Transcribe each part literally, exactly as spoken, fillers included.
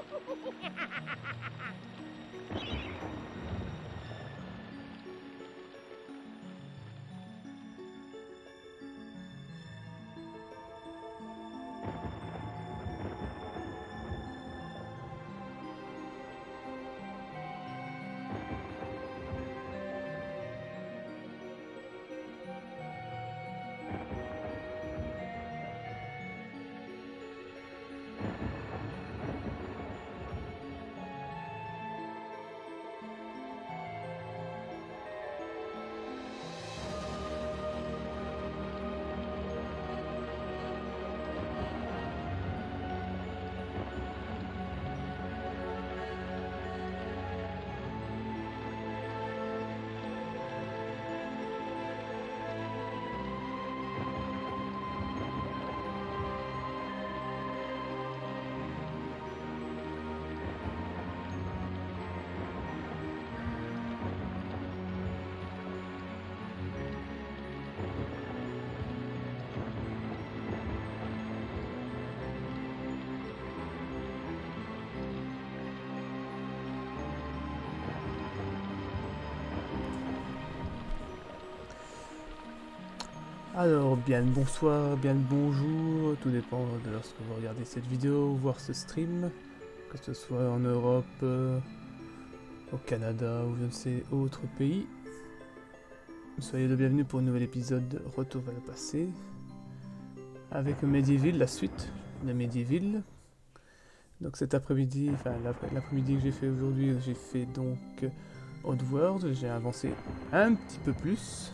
Alors, bien le bonsoir, bien le bonjour, tout dépend de lorsque vous regardez cette vidéo, voir ce stream, que ce soit en Europe, euh, au Canada ou je ne sais autre pays. Soyez le bienvenu pour un nouvel épisode de Retour vers le passé, avec Medieval, la suite de Medieval. Donc cet après-midi, enfin l'après-midi que j'ai fait aujourd'hui, j'ai fait donc Oddworld, j'ai avancé un petit peu plus.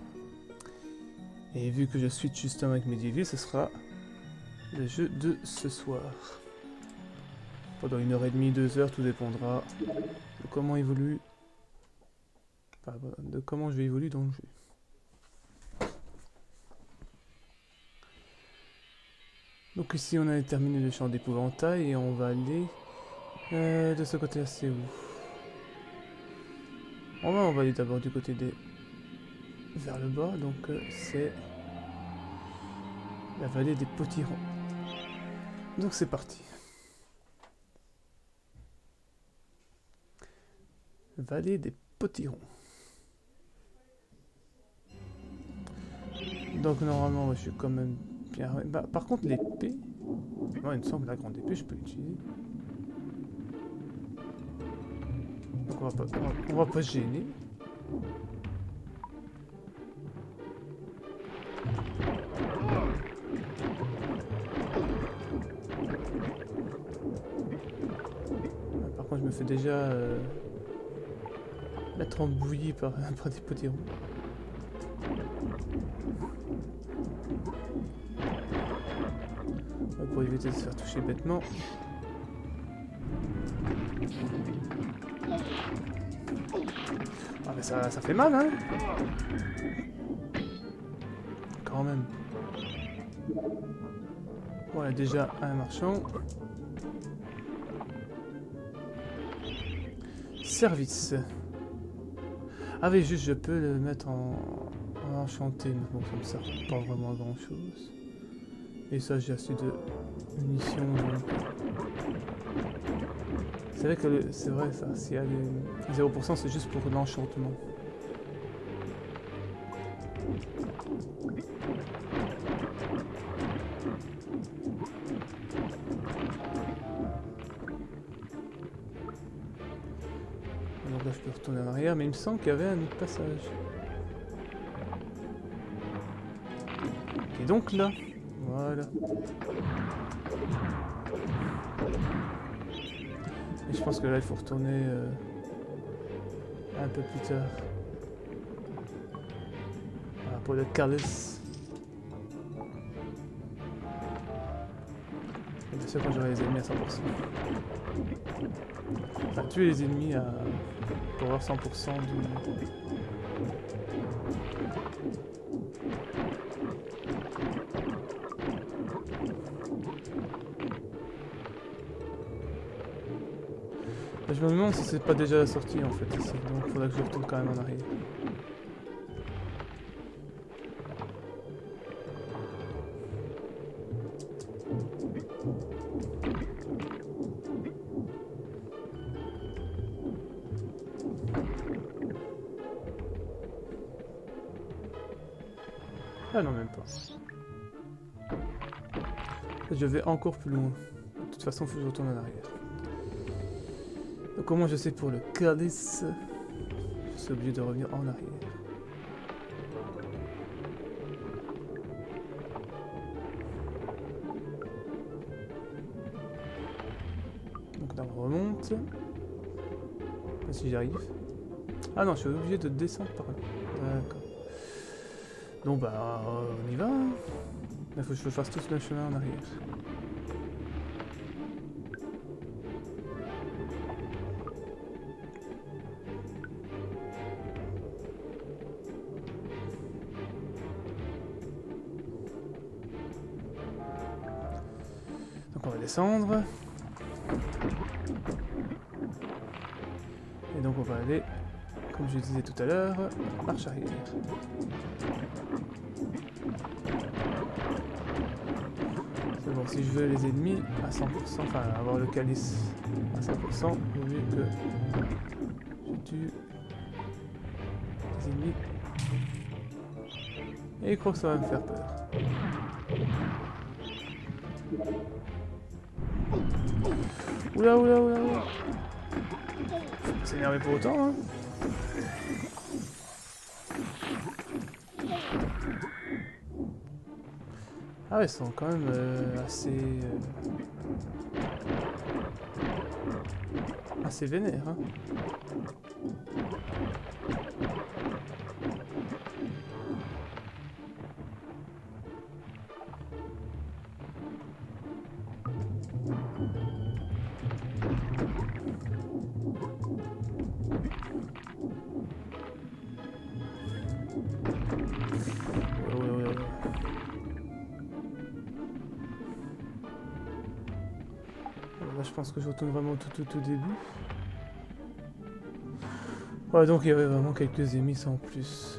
Et vu que je switch justement avec Medieval, ce sera le jeu de ce soir. Pendant une heure et demie, deux heures, tout dépendra de comment évolue, enfin, de comment je vais évoluer dans le jeu. Donc ici on a terminé le champ d'épouvantail et on va aller euh, de ce côté-là. C'est où? On va, on va aller d'abord du côté des vers le bas, donc euh, c'est la vallée des Potirons. Donc c'est parti. Vallée des Potirons. Donc normalement je suis quand même bien... Bah, par contre l'épée... Moi il me semble que la grande épée je peux l'utiliser. Donc on va pas, on va, on va pas se gêner. Par contre je me fais déjà euh, mettre en bouillie par, par des potirons. Pour éviter de se faire toucher bêtement. Ah mais ça, ça fait mal hein. Quand même. Voilà déjà un marchand. Service. Ah oui, juste je peux le mettre en, en enchanté, mais bon, ça me sert pas vraiment à grand chose. Et ça, j'ai assez de munitions. Donc... C'est vrai que c'est vrai ça, s'il y a les zéro pour cent, c'est juste pour l'enchantement. Donc là, je peux retourner en arrière, mais il me semble qu'il y avait un autre passage. Et donc là, voilà. Et je pense que là, il faut retourner euh, un peu plus tard. Voilà, pour le Carlos. Et bien sûr, quand j'aurai les ennemis à cent pour cent. Enfin, tuer les ennemis à... pour avoir cent pour cent du... Je me demande si c'est pas déjà sorti en fait ici, donc il faudra que je retourne quand même en arrière. Ah non, même pas. Je vais encore plus loin. De toute façon, il faut que je retourne en arrière. Donc comment je sais pour le calice, je suis obligé de revenir en arrière. Donc là on remonte. Je sais pas si j'y arrive. Ah non, je suis obligé de descendre par là. D'accord. Donc bah on y va. Il faut que je fasse tout le chemin en arrière. Donc on va descendre. Et donc on va aller, comme je disais tout à l'heure, marche arrière. C'est bon, si je veux les ennemis à cent pour cent, enfin avoir le calice à cent pour cent, il vaut mieux que je tue les ennemis. Et il croit que ça va me faire peur. Oula oula oula oula. Faut pas s'énerver pour autant, hein. Ah ouais, ils sont quand même euh, assez... Euh, assez vénères, hein. Je pense que je retourne vraiment tout tout au début. Ouais, donc il y avait vraiment quelques ennemis sans plus.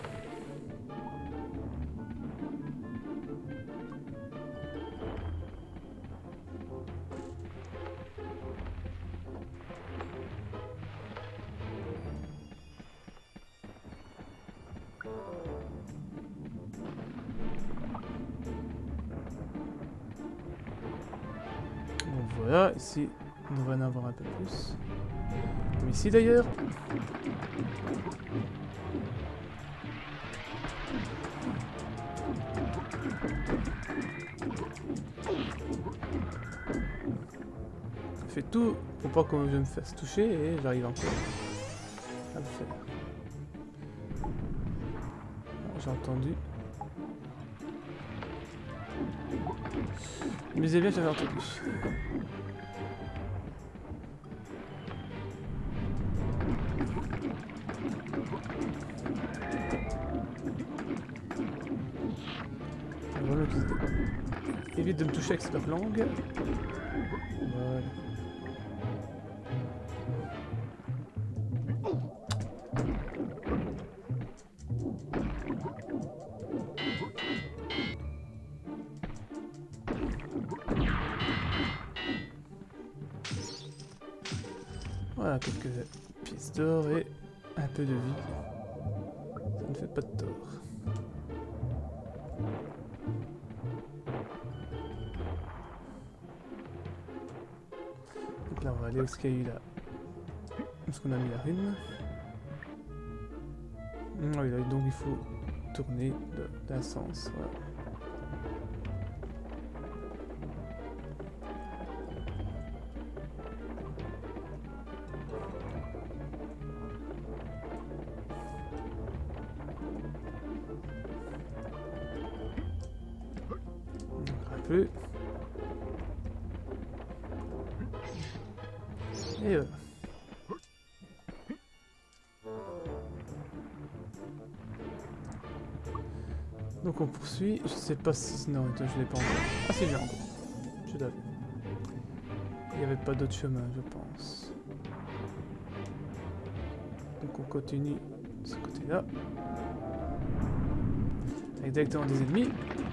Voilà, ici, on devrait en avoir un peu plus. Comme ici d'ailleurs. Je fais tout pour pas que je me fasse toucher et j'arrive encore à le faire. J'ai entendu. Mais c'est bien, j'avais entendu. Voilà, évite de me toucher avec cette langue. Voilà. Voilà, quelques pièces d'or et un peu de vie. Ça ne fait pas de tort. Donc là, on va aller où est-ce qu'il y a eu là. Où est-ce qu'on a mis la rune? Ah oui, donc il faut tourner d'un sens. Voilà. Un peu. Et voilà. Donc on poursuit, je sais pas si... Non, attends, je l'ai pas encore. Ah si, j'ai encore. Je l'avais. Il n'y avait pas d'autre chemin, je pense. Donc on continue de ce côté-là. Avec directement des ennemis.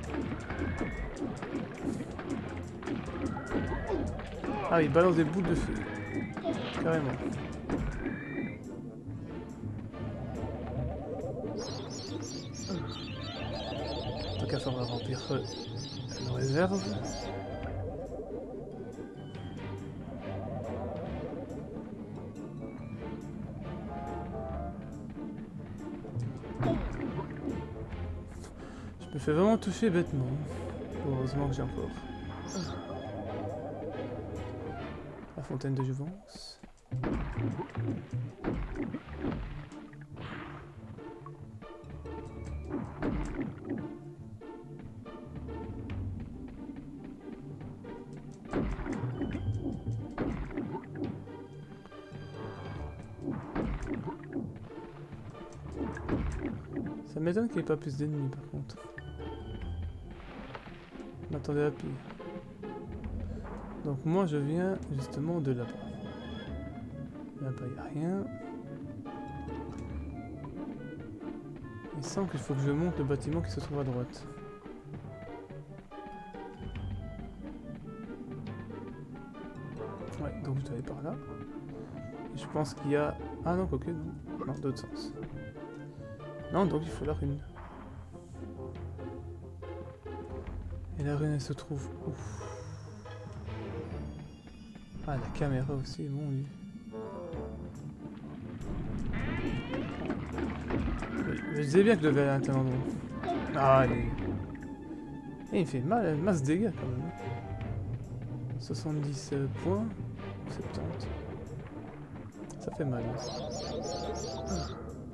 Ah, il balance des boules de feu. Carrément. Tant qu'à faire, on va remplir euh, nos réserves. Je me fais vraiment toucher bêtement. Heureusement que j'ai encore la fontaine de jouvence. Ça m'étonne qu'il n'y ait pas plus d'ennemis par contre. Je m'attendais à pire. Donc moi je viens justement de là-bas. Là-bas il n'y a rien. Il semble qu'il faut que je monte le bâtiment qui se trouve à droite. Ouais, donc je dois aller par là. Et je pense qu'il y a... Ah non, quoique, non. Non, d'autre sens. Non, donc il faut la rune. Et la rune, elle se trouve où? Ah, la caméra aussi, mon dieu. Oui, je disais bien que je devais aller à un tel endroit. Ah, allez. Et il me fait mal, une masse de dégâts quand même. soixante-dix points. soixante-dix. Ça fait mal. Hein.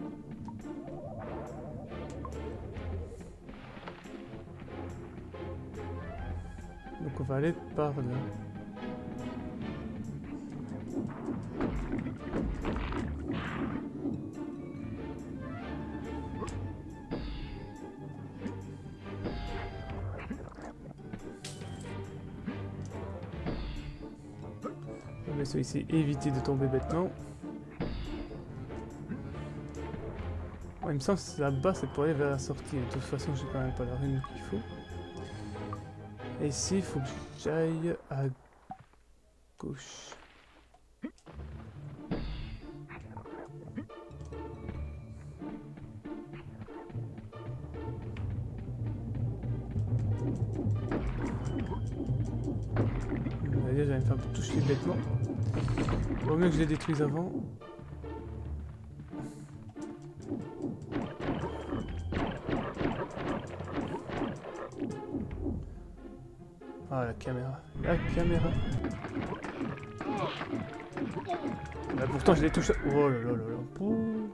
Donc on va aller par là. On va essayer éviter de tomber bêtement. Ouais, il me semble que là-bas c'est pour aller vers la sortie. De toute façon j'ai quand même pas la rune qu'il faut. Et ici, il faut que j'aille à gauche. Déjà, j'allais me faire toucher bêtement. Vaut mieux que je les détruise avant. Ah, la caméra. La caméra. Bah, pourtant, je les touche. Oh là là là là. Pouh.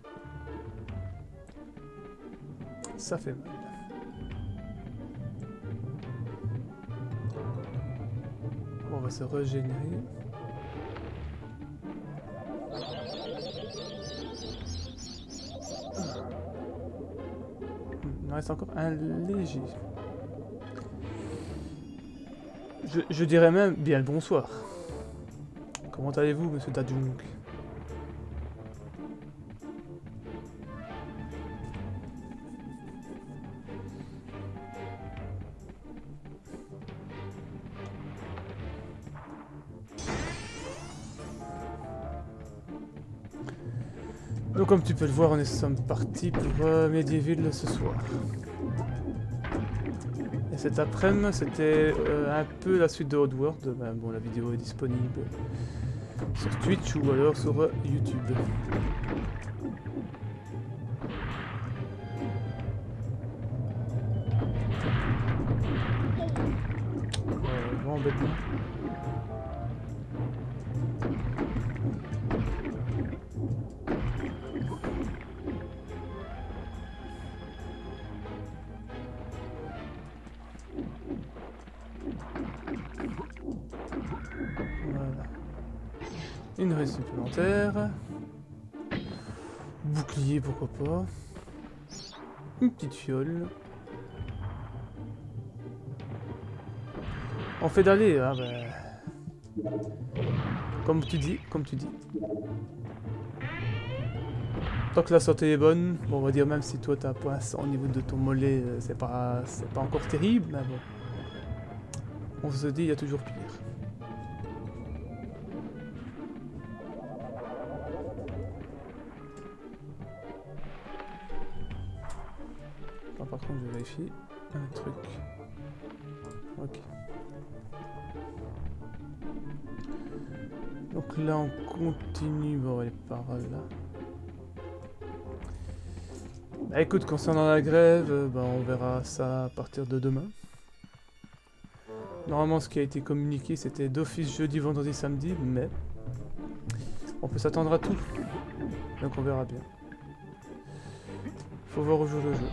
Ça fait mal. Bon, on va se régénérer. Il me reste encore un léger. Je, je dirais même bien le bonsoir. Comment allez-vous, monsieur Dadjung? Donc comme tu peux le voir, on est sommes partis pour euh, Medieval ce soir. Et cet après-midi, c'était euh, un peu la suite de Oddworld. Ben, bon, la vidéo est disponible sur Twitch ou alors sur euh, YouTube. Euh, vraiment bêtement. Voilà. Une raie supplémentaire. Bouclier, pourquoi pas. Une petite fiole. On fait d'aller, ah bah... Comme tu dis, comme tu dis. Tant que la santé est bonne, bon, on va dire même si toi t'as point cent au niveau de ton mollet, c'est pas, c'est pas encore terrible, mais bon. On se dit, il y a toujours pire. Enfin, par contre, je vérifie. un truc. Ok. Donc là on continue, bon elle est par là. Bah écoute, concernant la grève, euh, bah, on verra ça à partir de demain. Normalement ce qui a été communiqué c'était d'office jeudi, vendredi, samedi, mais on peut s'attendre à tout. Donc on verra bien. Faut voir au jour le jour.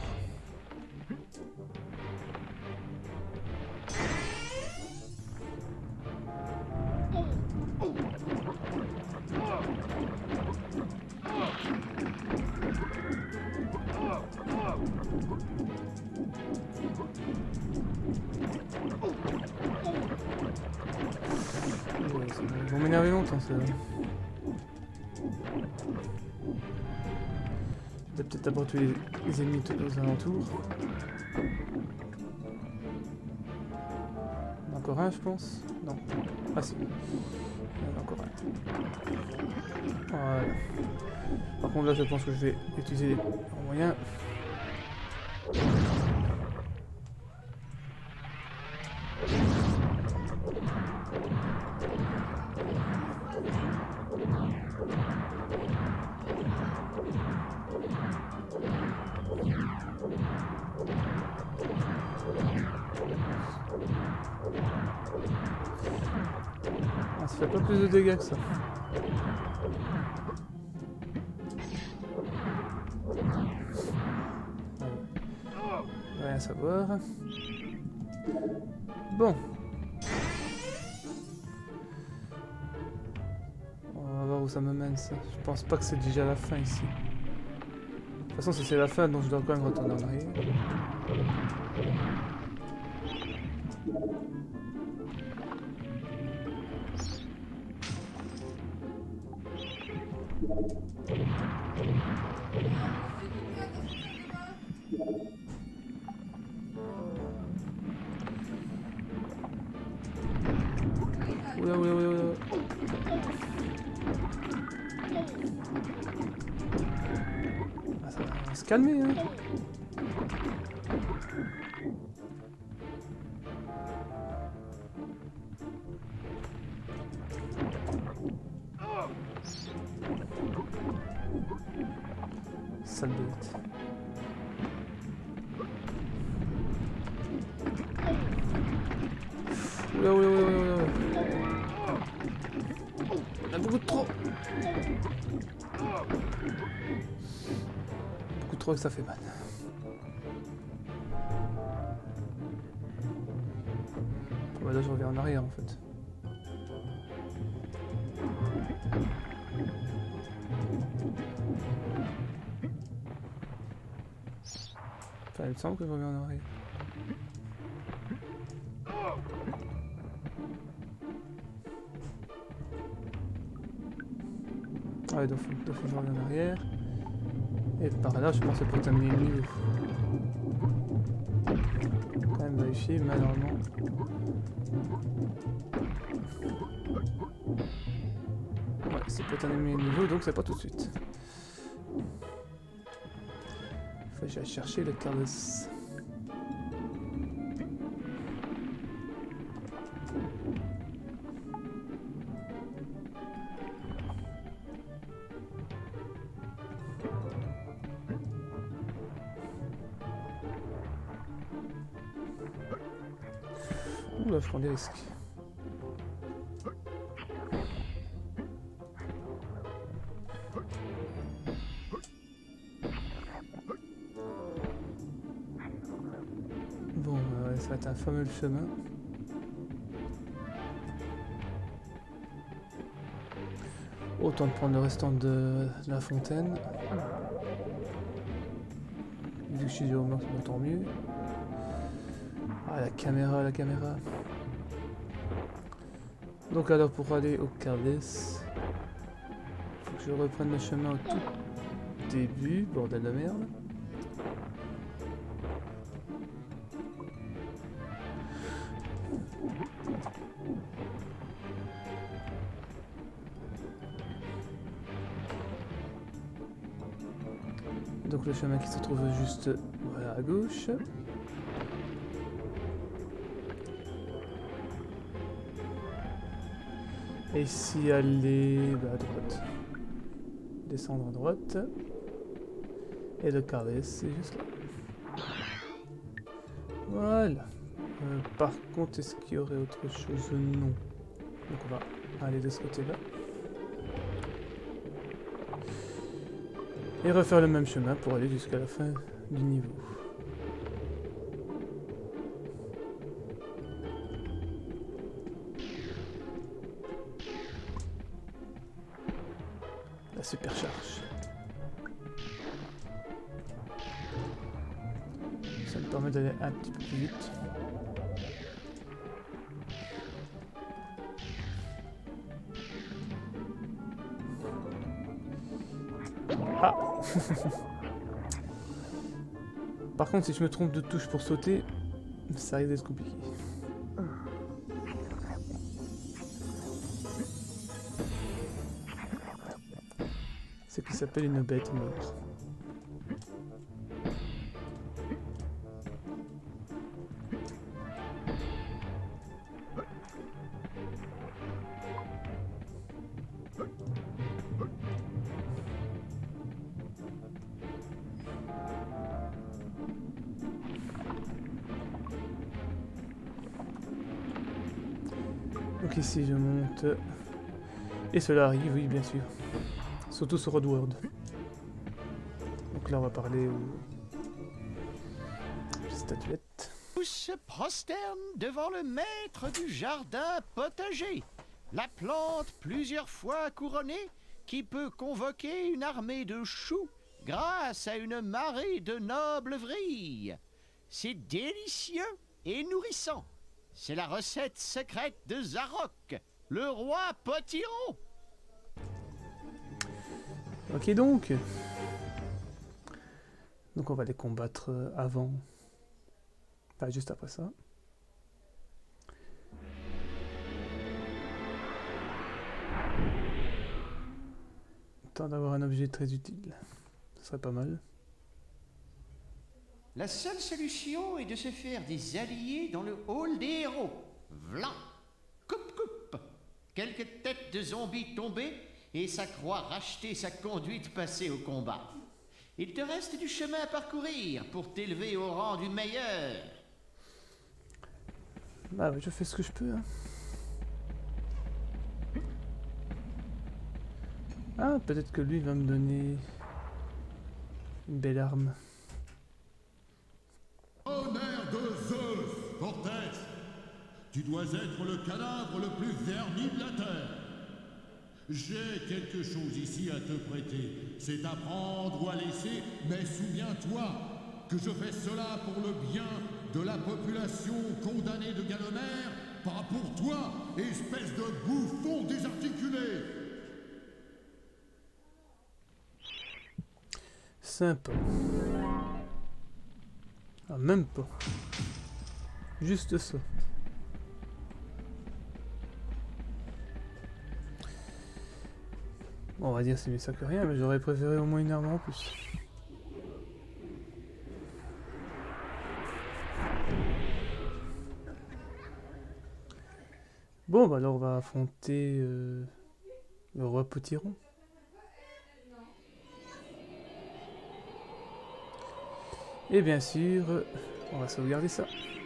Ils vont m'énerver longtemps, ça. Il peut-être d'abord tuer les, les ennemis aux alentours. Il y en a encore un, je pense. Non. Ah si. Il y en a encore un. Voilà. Par contre là, je pense que je vais utiliser les moyens. Ah, ça fait pas plus de dégâts que ça. Rien à savoir. Bon. On va voir où ça me mène ça. Je pense pas que c'est déjà la fin ici. De toute façon si c'est la fin donc je dois quand même retourner en arrière. Oula oula oula oula. Ah, ça va se calmer hein. Sale bête. Oula oula oula oula. Il y a beaucoup de trop. Beaucoup trop que ça fait mal. Ouais, là je reviens en arrière en fait. Enfin, il me semble que je reviens en arrière. Ouais, donc il faut que je revienne en arrière. Et par là, je pense que ça peut terminer le niveau. Quand même vérifier, mais normalement. Ouais, c'est peut terminer le niveau, donc c'est pas tout de suite. Faut que j'aille chercher le Carlos. Ouh là, je prends des risques. Bon, euh, ça va être un fameux chemin. Autant de prendre le restant de, de la fontaine. Vu que je suis au mort, tant mieux. Ah, la caméra, la caméra. Donc alors pour aller au Carles, faut que je reprenne le chemin au tout début, bordel de merde. Donc le chemin qui se trouve juste voilà à gauche. Et ici, aller bah, à droite. Descendre à droite. Et le carré, c'est juste là. Voilà. Euh, par contre, est-ce qu'il y aurait autre chose? Non. Donc on va aller de ce côté-là. Et refaire le même chemin pour aller jusqu'à la fin du niveau. La supercharge. Ça me permet d'aller un petit peu plus vite. Ah. Par contre, si je me trompe de touche pour sauter, ça risque d'être compliqué. C'est ce qui s'appelle une bête morte. Donc ici je monte. Et cela arrive, oui bien sûr. Surtout sur Oddworld. Donc là on va parler aux statuettes. Tous se prosternent devant le maître du jardin potager. La plante plusieurs fois couronnée qui peut convoquer une armée de choux grâce à une marée de nobles vrilles. C'est délicieux et nourrissant. C'est la recette secrète de Zarok, le roi potiron. Ok donc. Donc on va les combattre avant. Enfin juste après ça. Tant d'avoir un objet très utile. Ce serait pas mal. La seule solution est de se faire des alliés dans le hall des héros. Vlan, coupe coupe. Quelques têtes de zombies tombées et ça croit racheter sa conduite passée au combat. Il te reste du chemin à parcourir pour t'élever au rang du meilleur. Bah ouais, je fais ce que je peux. Hein. Ah, peut-être que lui va me donner une belle arme. Honneur de Zeus, Cortès, tu dois être le cadavre le plus verni de la terre. J'ai quelque chose ici à te prêter. C'est à prendre ou à laisser, mais souviens-toi que je fais cela pour le bien de la population condamnée de Galomère, pas pour toi, espèce de bouffon désarticulé. Sympa. Ah, même pas. Juste ça. Bon, on va dire c'est mieux ça que rien, mais j'aurais préféré au moins une arme en plus. Bon, bah alors on va affronter euh, le roi Potiron. Et bien sûr, on va sauvegarder ça.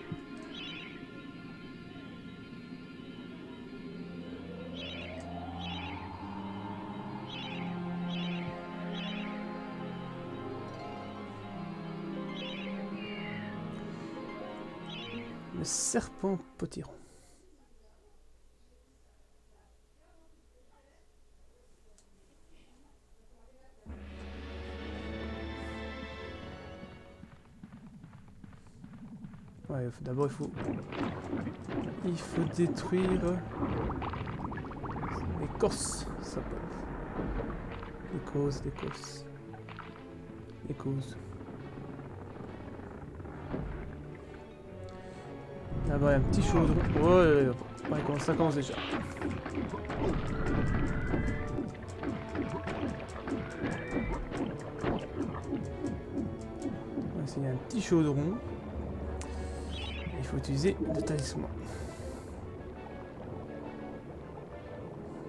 Le serpent Potiron. Ouais, d'abord il faut... Il faut détruire... les cosses, ça s'appelle. Les causes, les causes. Les causes. Là-bas, il y a un petit chaudron. Ouais, ouais, ça commence déjà. Ici, il y a un petit chaudron. Il faut utiliser le talisman.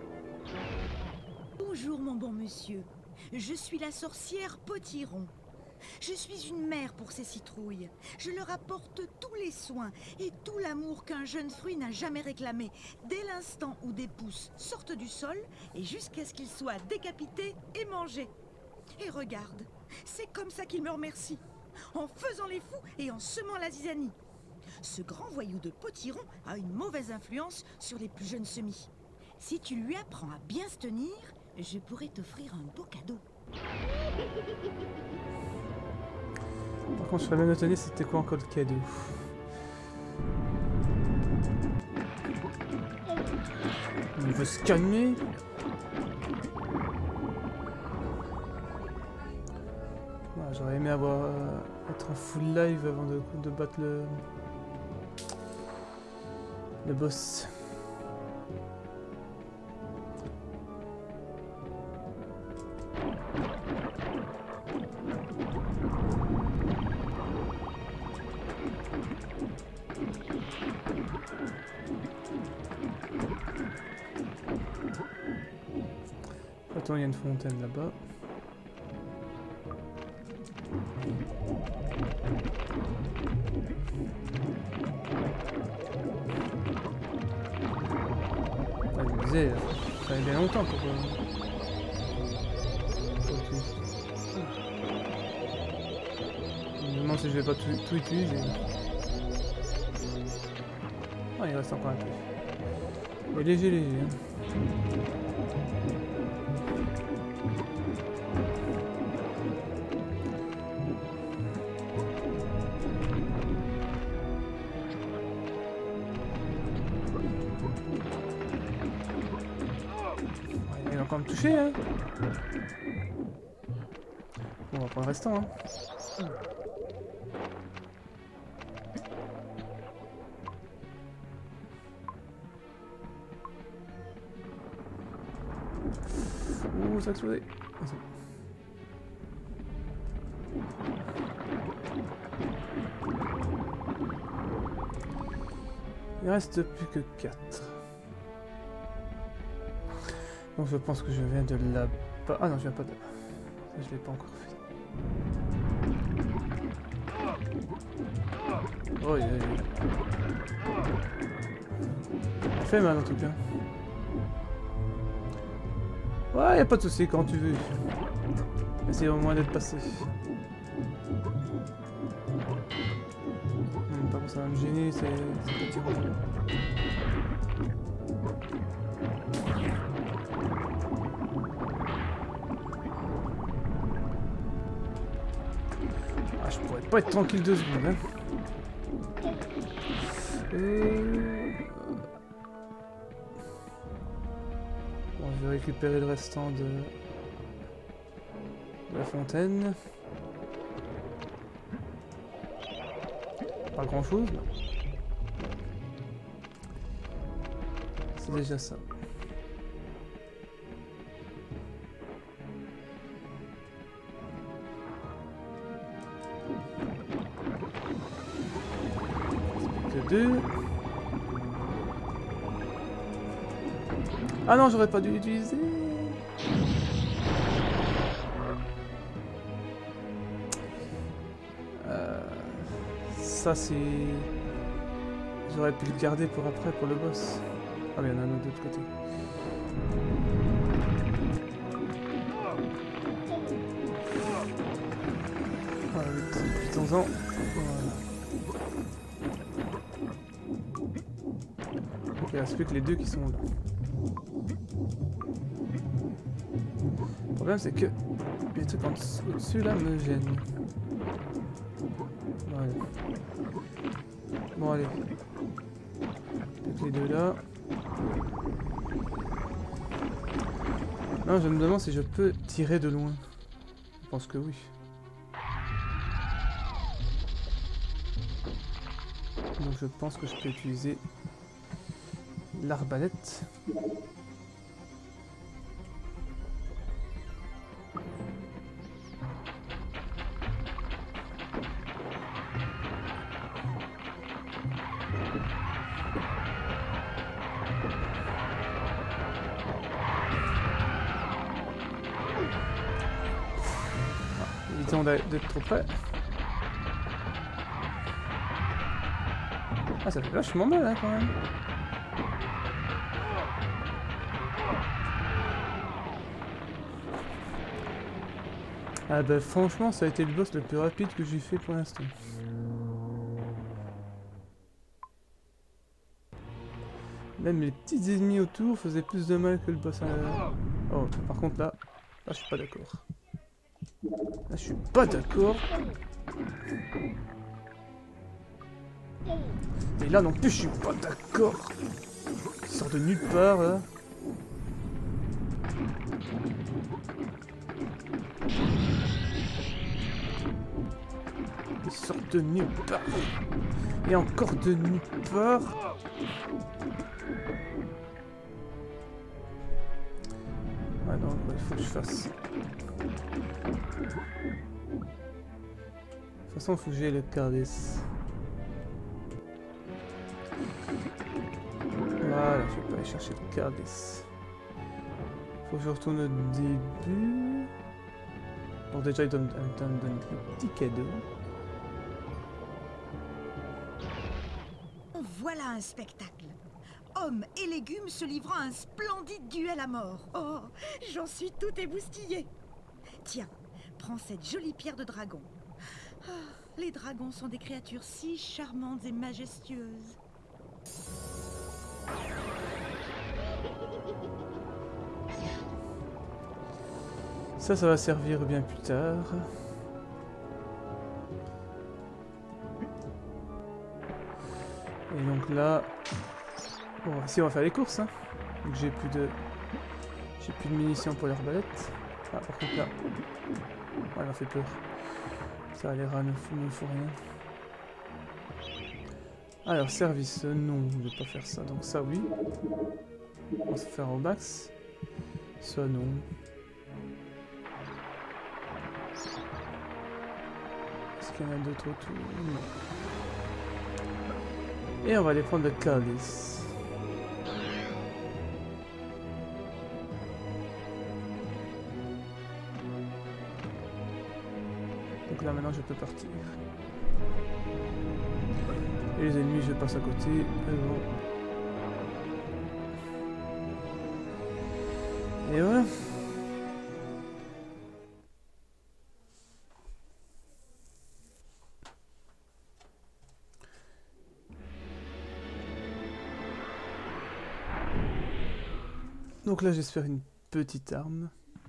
mon bon monsieur. Je suis la sorcière Potiron. Je suis une mère pour ces citrouilles. Je leur apporte tous les soins et tout l'amour qu'un jeune fruit n'a jamais réclamé, dès l'instant où des pousses sortent du sol et jusqu'à ce qu'ils soient décapités et mangés. Et regarde, c'est comme ça qu'ils me remercient, en faisant les fous et en semant la zizanie. Ce grand voyou de Potiron a une mauvaise influence sur les plus jeunes semis. Si tu lui apprends à bien se tenir, je pourrais t'offrir un beau cadeau. Par contre, je serais bien étonné c'était quoi encore le cadeau. Il veut se calmer. Ah, j'aurais aimé avoir euh, être en full live avant de, de battre le le boss. Attends, il y a une fontaine là-bas. Ah, je me disais, ça fait bien longtemps pour... Euh... pour je me demande si je vais pas tout, tout utiliser. Ah, il reste encore un peu. Mais léger, léger. Hein. Il va encore me toucher, hein. Bon, on va prendre le restant, hein. Ouh, ça a explosé. Ah, c'est bon. Il reste plus que quatre. Donc je pense que je viens de là-bas. Ah non, je viens pas de là-bas. Ça, je l'ai pas encore fait. Oh, il a fait mal en tout cas. Ouais, y a pas de souci quand tu veux. Essaye au moins d'être passé. Hum, par contre, ça va me gêner, c'est petit rouge. Ah, je pourrais pas être tranquille deux secondes, hein. Euh... Bon, je vais récupérer le restant de, de la fontaine. Pas grand chose. C'est déjà ça. Deux. Ah non, j'aurais pas dû l'utiliser. Euh, ça c'est... J'aurais pu le garder pour après, pour le boss. Ah mais il y en a un autre de l'autre côté. Ah, profitons-en. Il reste plus que les deux qui sont là. Le problème c'est que les trucs au-dessus là me gênent. Voilà. Bon allez. Plus que les deux là. Non, je me demande si je peux tirer de loin. Je pense que oui. Donc je pense que je peux utiliser l'arbalète. Évitons d'être trop près. Ah, ça fait vachement mal, hein, quand même. Ah bah franchement, ça a été le boss le plus rapide que j'ai fait pour l'instant. Même les petits ennemis autour faisaient plus de mal que le boss à... Oh, par contre là, là je suis pas d'accord. Là je suis pas d'accord. Et là non plus je suis pas d'accord. Il sort de nulle part là. Il sort de nulle part. Et encore de nulle part. Ah non, il faut que je fasse. De toute façon, il faut que j'aille le Cardis. Voilà, je vais pas aller chercher le Cardis. Faut que je retourne au début. Bon, déjà, il donne, il donne, donne des petits cadeaux. Voilà un spectacle. Hommes et légumes se livrant à un splendide duel à mort. Oh, j'en suis tout émoustillée. Tiens, prends cette jolie pierre de dragon. Oh, les dragons sont des créatures si charmantes et majestueuses. Ça, ça va servir bien plus tard. Et donc là... Bon, ici on va faire les courses, hein. Donc j'ai plus de... J'ai plus de munitions pour l'arbalète. Ah, par contre là... Ouais, elle m'a fait peur. Ça a l'air à ne me faut rien. Alors, service, non, je ne vais pas faire ça. Donc ça, oui. On va se faire au max. Ça, non. Est-ce qu'il y en a d'autres autour? Non. Et on va aller prendre le Cardis. Donc là maintenant je peux partir. Et les ennemis je passe à côté. Et bon. Et voilà. Donc là j'espère une petite arme.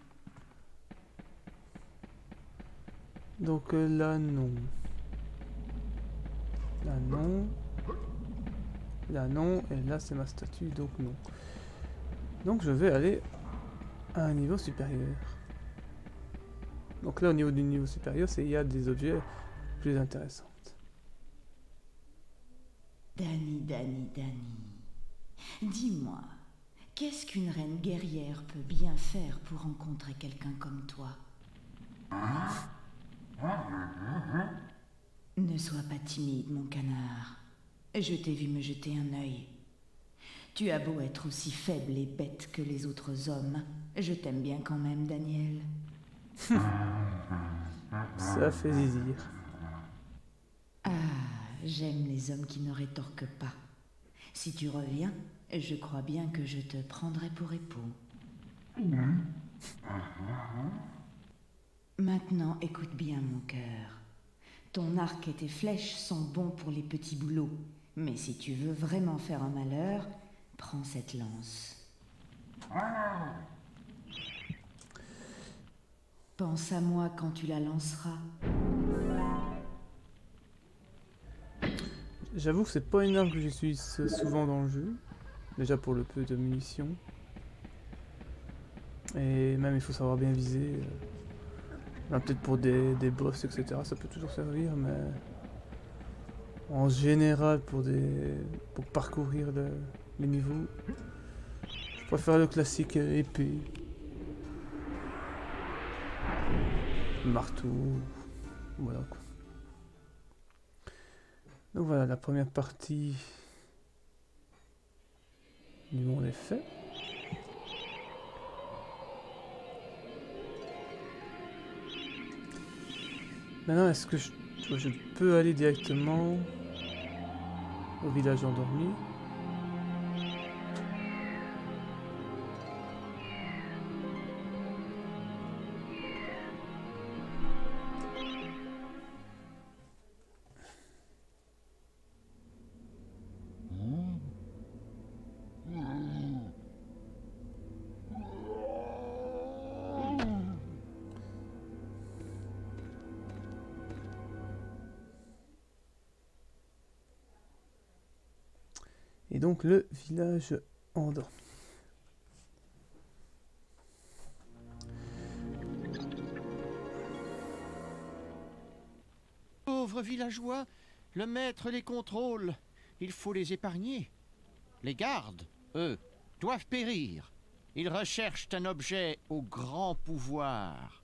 Donc euh, là non. Là non. Là non. Et là c'est ma statue donc non. Donc je vais aller à un niveau supérieur. Donc là au niveau du niveau supérieur c'est il y a des objets plus intéressants. Dany, Dany, Dany. Dis-moi. Qu'est-ce qu'une reine guerrière peut bien faire pour rencontrer quelqu'un comme toi? Ne sois pas timide, mon canard. Je t'ai vu me jeter un œil. Tu as beau être aussi faible et bête que les autres hommes, je t'aime bien quand même, Daniel. Ça fait zizir. Ah, j'aime les hommes qui ne rétorquent pas. Si tu reviens, je crois bien que je te prendrai pour époux. Maintenant, écoute bien, mon cœur. Ton arc et tes flèches sont bons pour les petits boulots. Mais si tu veux vraiment faire un malheur, prends cette lance. Pense à moi quand tu la lanceras. J'avoue que c'est pas une arme que j'utilise souvent dans le jeu. Déjà pour le peu de munitions. Et même il faut savoir bien viser. Peut-être pour des, des boss, et cetera. Ça peut toujours servir, mais en général pour des pour parcourir le, les niveaux, je préfère le classique épée, marteau, voilà quoi. Donc voilà, la première partie du monde est faite. Maintenant, est-ce que je, je peux aller directement au village endormi? Et donc le village endormi. Pauvres villageois, le maître les contrôle. Il faut les épargner. Les gardes, eux, doivent périr. Ils recherchent un objet au grand pouvoir.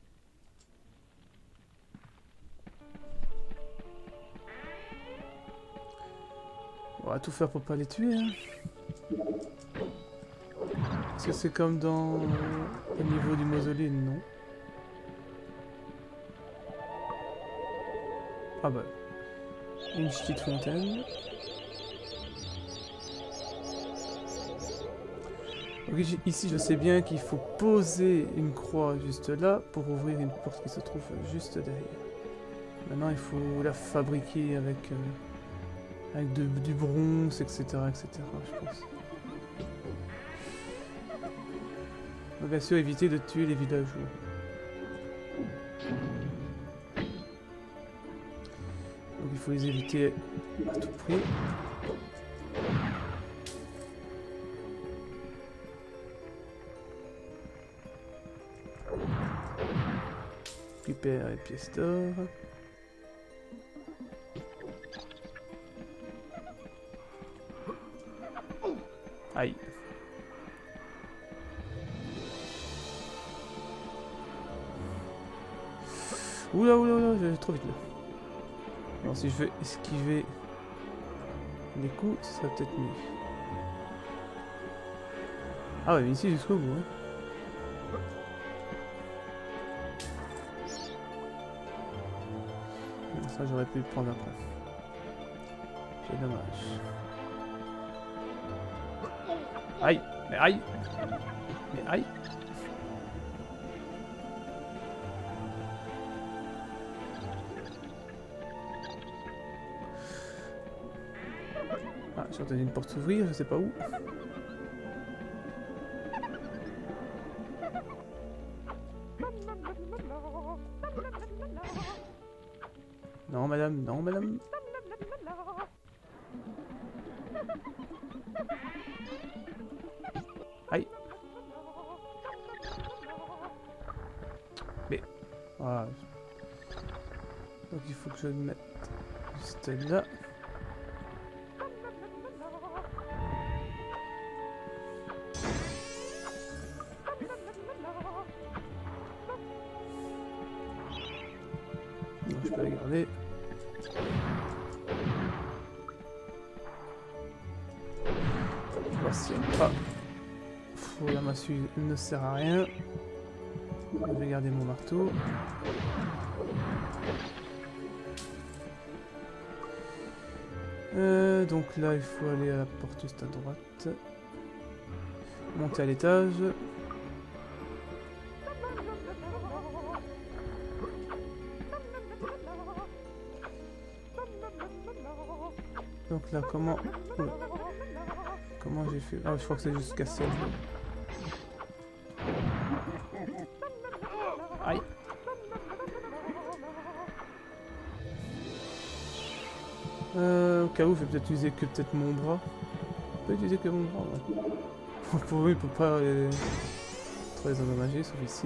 On va tout faire pour pas les tuer. Hein. Est-ce que c'est comme dans euh, au niveau du mausolée? Non. Ah bah. Une petite fontaine. Donc ici je sais bien qu'il faut poser une croix juste là pour ouvrir une porte qui se trouve juste derrière. Maintenant il faut la fabriquer avec... Euh, Avec de, du bronze, et cetera, et cetera, je pense. On va bien sûr éviter de tuer les villageois. Donc il faut les éviter à tout prix. Récupère les pièces d'or. Aïe. Oula oula oula, j'ai trop vite là. Alors si je veux esquiver les coups, ce serait peut-être mieux. Ah ouais, mais ici jusqu'au bout. Hein. Ça j'aurais pu le prendre après. C'est dommage. Aïe, mais aïe, mais aïe. Ah, j'ai entendu une porte s'ouvrir, je sais pas où. Non, madame, non, madame. Aïe. Mais... Voilà. Donc il faut que je le mette juste là. Non, je peux la garder. Voici. Ah. La massue ne sert à rien. Je vais garder mon marteau. Euh, donc là, il faut aller à la porte juste à droite. Monter à l'étage. Donc là, comment... Oula. Comment j'ai fait? Ah, je crois que c'est juste casser. Aïe. Euh, au cas où, je vais peut-être utiliser que peut-être mon bras. Je peux utiliser que mon bras, ouais. Pour eux, il peut pas euh, trop les endommager, sauf ici.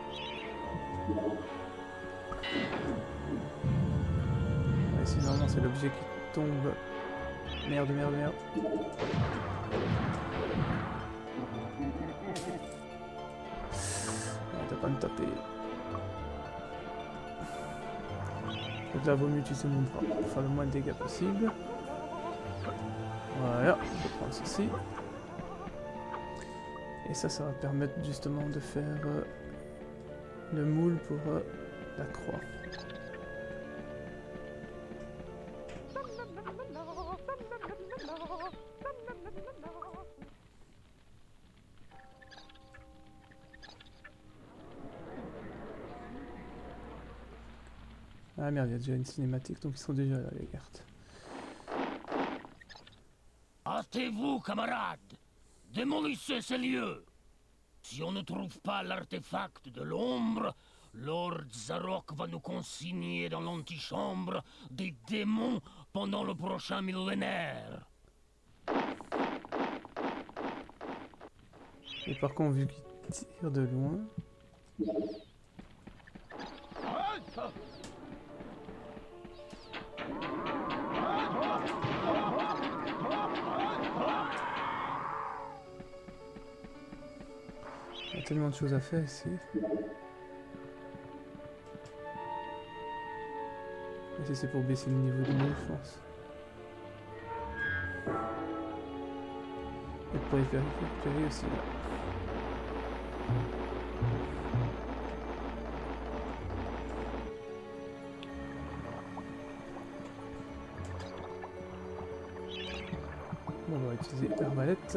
Ouais, ici, normalement, c'est l'objet qui tombe. Merde, merde, merde. T'as pas à me taper. Donc là, vaut mieux utiliser mon bras pour faire le moins de dégâts possible. Voilà, je vais prendre ceci. Et ça, ça va permettre justement de faire euh, le moule pour euh, la croix. Ah merde, il y a déjà une cinématique, donc ils sont déjà là, les cartes. Hâtez-vous, camarades! Démolissez ces lieux! Si on ne trouve pas l'artefact de l'ombre, Lord Zarok va nous consigner dans l'antichambre des démons pendant le prochain millénaire. Et par contre, vu qu'il tire de loin... Il y a tellement de choses à faire ici. Et ça, c'est pour baisser le niveau de l'eau, je pense. Et pour les faire récupérer aussi là. Bon, on va utiliser l'arbalète.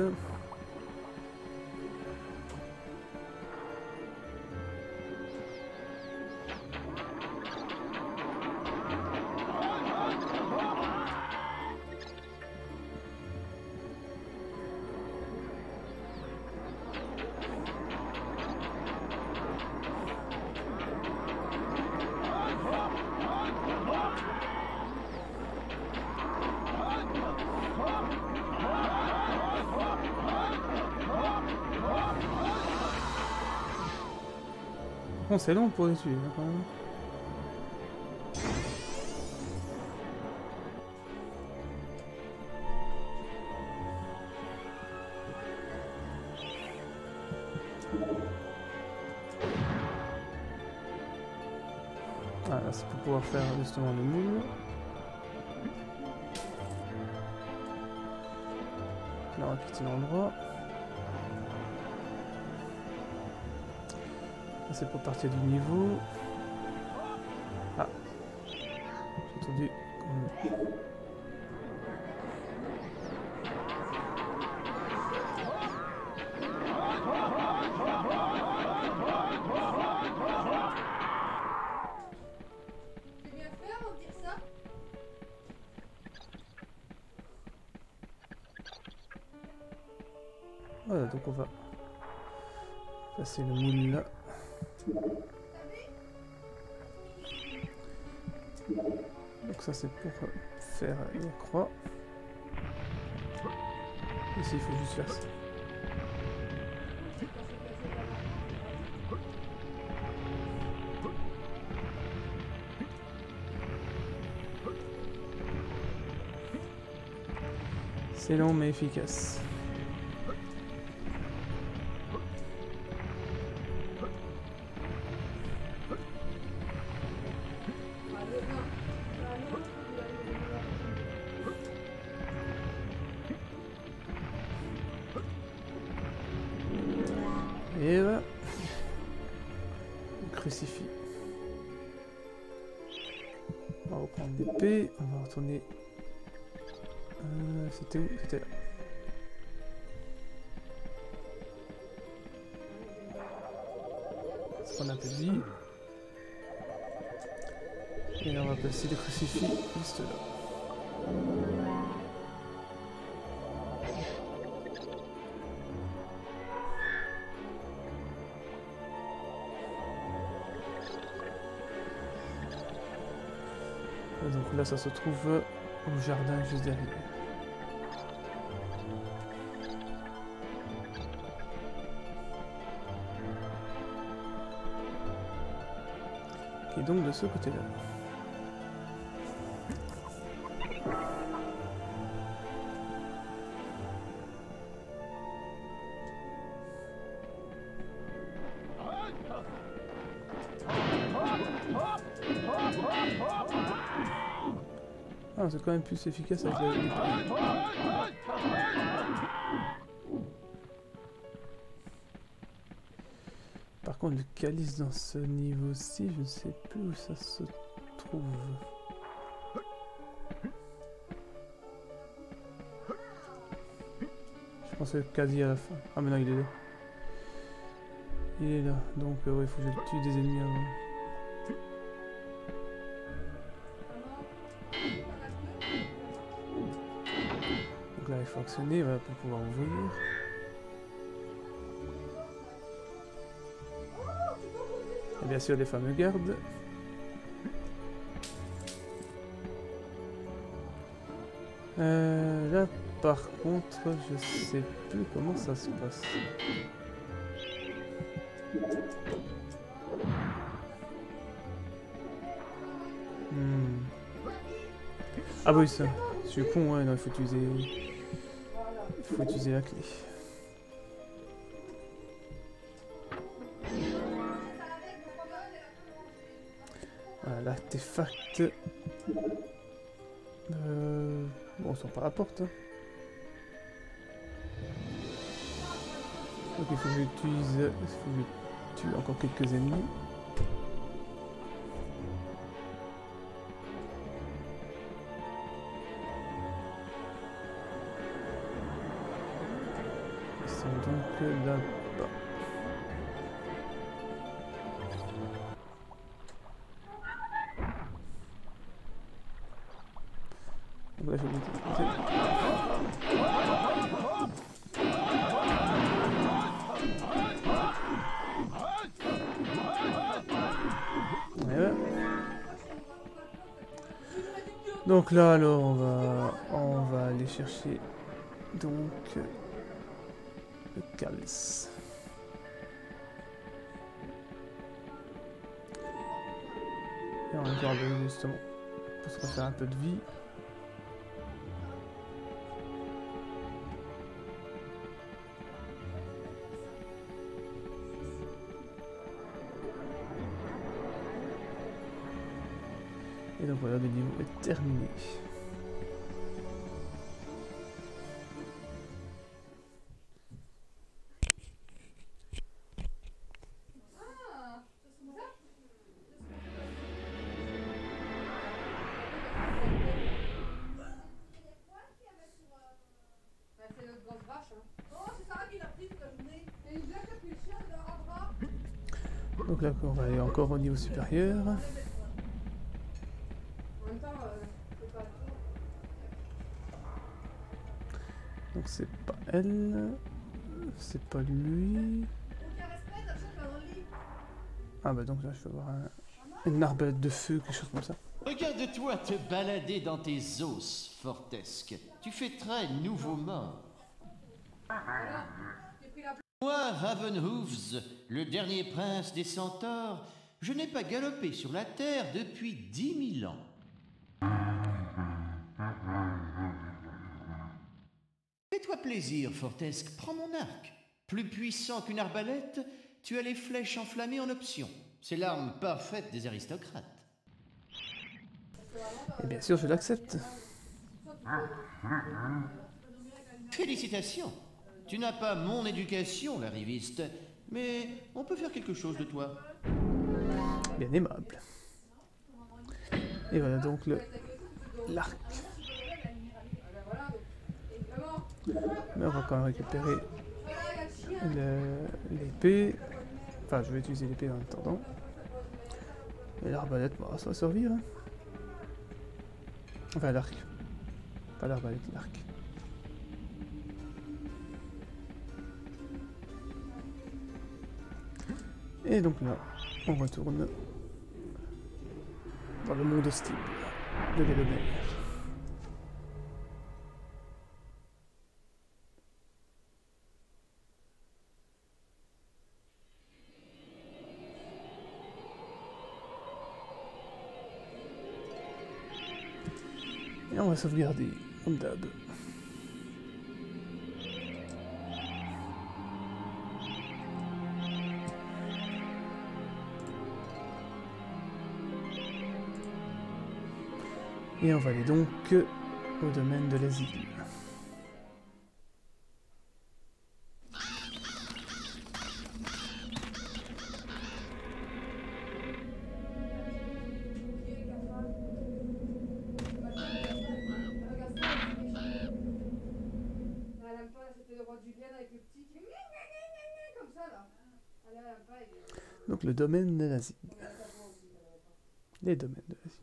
Bon, c'est long pour les tuer, hein, quand même. Ah, là, c'est pour pouvoir faire justement le moule. Là, on va quitter l'endroit. C'est pour partir du niveau. Ah, j'ai entendu. C'est bien fait avant de dire ça. Voilà, donc on va passer le moule là. Donc ça c'est pour faire une croix. Ici il faut juste faire ça. C'est long mais efficace. Et voilà. Le crucifix. On va reprendre l'épée. On va retourner. Euh, C'était où? C'était là. Ce qu'on a peu dit. Et là on va placer le crucifix juste là. Donc là ça se trouve au jardin juste derrière. Et donc de ce côté là. Ah, c'est quand même plus efficace avec l'épée. Par contre, le calice dans ce niveau-ci, je ne sais plus où ça se trouve. Je pensais quasi à la fin. Ah, mais non, il est là. Il est là. Donc, euh, ouais, il faut que je tue des ennemis avant. Donc là, il faut actionner voilà, pour pouvoir ouvrir. Et bien sûr, les fameux gardes. Euh, là, par contre, je sais plus comment ça se passe. Hmm. Ah bah oui, ça. Je suis con, ouais, non, il faut utiliser... Il faut utiliser la clé. Voilà, l'artefact... Euh... Bon, on sort par la porte. Hein. Donc il faut que j'utilise... Il faut que je tue encore quelques ennemis. Ils sont donc là-bas. Donc là, je vais ouais. Donc là, alors, on va, on va aller chercher donc le calice. Et on va garder justement pour se refaire un peu de vie. Et donc voilà, le niveau est terminé. Donc là, on va aller encore au niveau supérieur. Donc c'est pas elle, c'est pas lui. Ah bah donc là je vais avoir un, une arbalète de feu, quelque chose comme ça. Regarde-toi te balader dans tes os, Fortesque. Tu fais très nouveau mort. Moi, Ravenhooves, le dernier prince des centaures, je n'ai pas galopé sur la terre depuis dix mille ans. Fais-toi plaisir, Fortesque, prends mon arc. Plus puissant qu'une arbalète, tu as les flèches enflammées en option. C'est l'arme parfaite des aristocrates. Et bien sûr, je l'accepte. Félicitations. Tu n'as pas mon éducation, l'arriviste, mais on peut faire quelque chose de toi. Bien aimable. Et voilà donc le l'arc. Mais on va quand même récupérer l'épée. Enfin, je vais utiliser l'épée en attendant. Et l'arbalète, bon, ça va servir. Hein. Enfin, l'arc. Pas l'arbalète, l'arc. Et donc là, on retourne dans le monde hostile de Galloway. Et on va sauvegarder comme d'hab. Et on va aller donc au domaine de l'asile. Donc le domaine de l'asile. Les domaines de l'asile.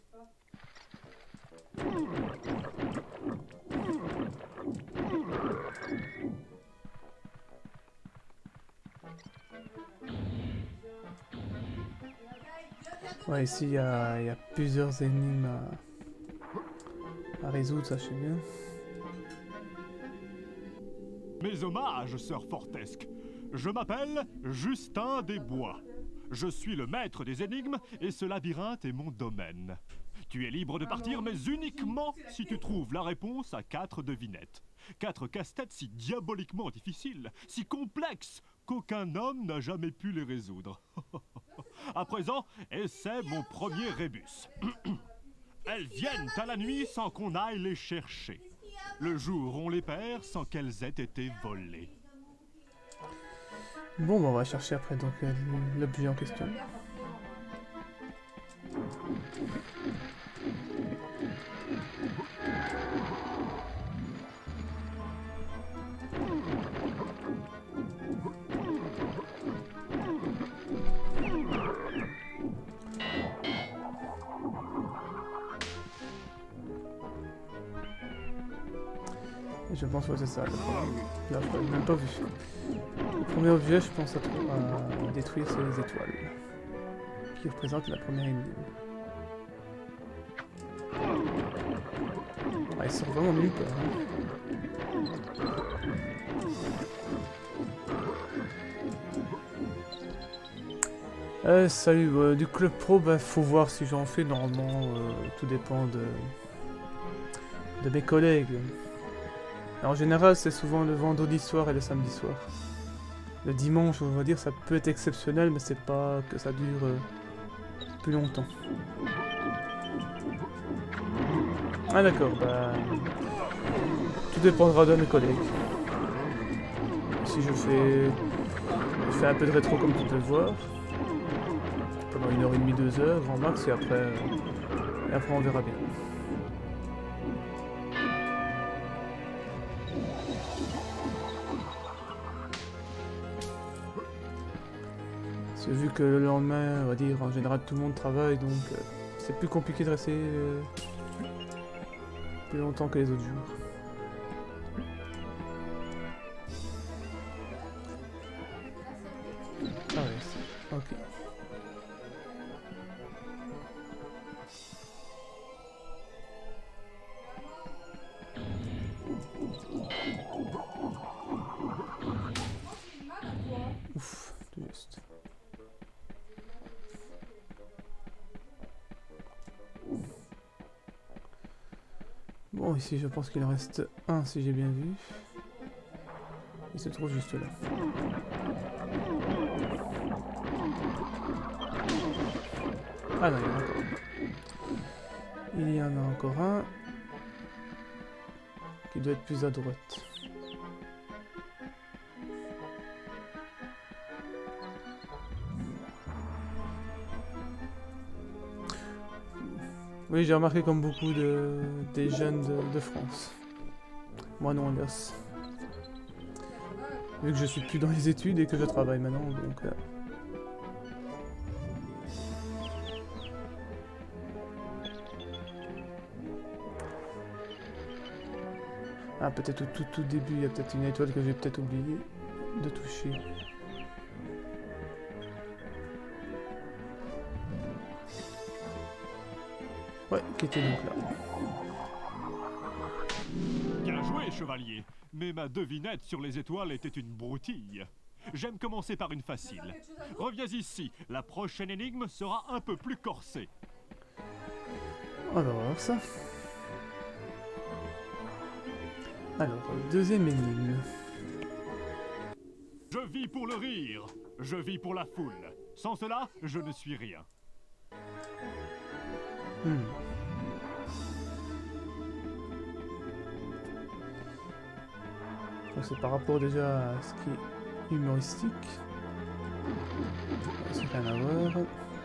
Ouais, ici il y, y a plusieurs énigmes à, à résoudre, ça je sais bien. Mes hommages, sœur Fortesque. Je m'appelle Justin Desbois. Je suis le maître des énigmes et ce labyrinthe est mon domaine. Tu es libre de partir, mais uniquement si tu trouves la réponse à quatre devinettes. Quatre casse-têtes si diaboliquement difficiles, si complexes, qu'aucun homme n'a jamais pu les résoudre. À présent, essaie mon premier rébus. Elles viennent à la nuit sans qu'on aille les chercher. Le jour, on les perd sans qu'elles aient été volées. Bon, bah, on va chercher après donc euh, l'objet en question. Et je pense que c'est ça. Là, je l'ai même pas vu. Le premier objet, je pense à, à détruire, c'est les étoiles, qui représentent la première énigme. Ah, ils sont vraiment nuls, quoi. Hein. Euh, salut, euh, du club pro, bah, faut voir si j'en fais. Normalement, euh, tout dépend de, de mes collègues. Alors, en général, c'est souvent le vendredi soir et le samedi soir. Le dimanche, on va dire, ça peut être exceptionnel, mais c'est pas que ça dure euh, plus longtemps. Ah d'accord, bah... tout dépendra de mes collègues. Si je fais... Je fais un peu de rétro comme tu peux le voir. Pendant une heure et demie, deux heures, grand max, et après... Euh, et après on verra bien. Vu que le lendemain, on va dire, en général tout le monde travaille, donc euh, c'est plus compliqué de rester euh, plus longtemps que les autres jours. Ah ouais, ok. Ouf, tout juste. Bon, ici je pense qu'il en reste un si j'ai bien vu. Il se trouve juste là. Ah non, il y en a encore un. Il y en a encore un qui doit être plus à droite. Oui, j'ai remarqué comme beaucoup de des jeunes de, de France. Moi non, hélas. Vu que je suis plus dans les études et que je travaille maintenant, donc... Euh... Ah, peut-être au tout tout début, il y a peut-être une étoile que j'ai peut-être oublié de toucher. Ouais, qui était donc là. Bien joué, chevalier. Mais ma devinette sur les étoiles était une broutille. J'aime commencer par une facile. Reviens ici, la prochaine énigme sera un peu plus corsée. On va voir ça. Alors, deuxième énigme. Je vis pour le rire, je vis pour la foule. Sans cela, je ne suis rien. Hmm. Donc c'est par rapport déjà à ce qui est humoristique. C'est rien à voir.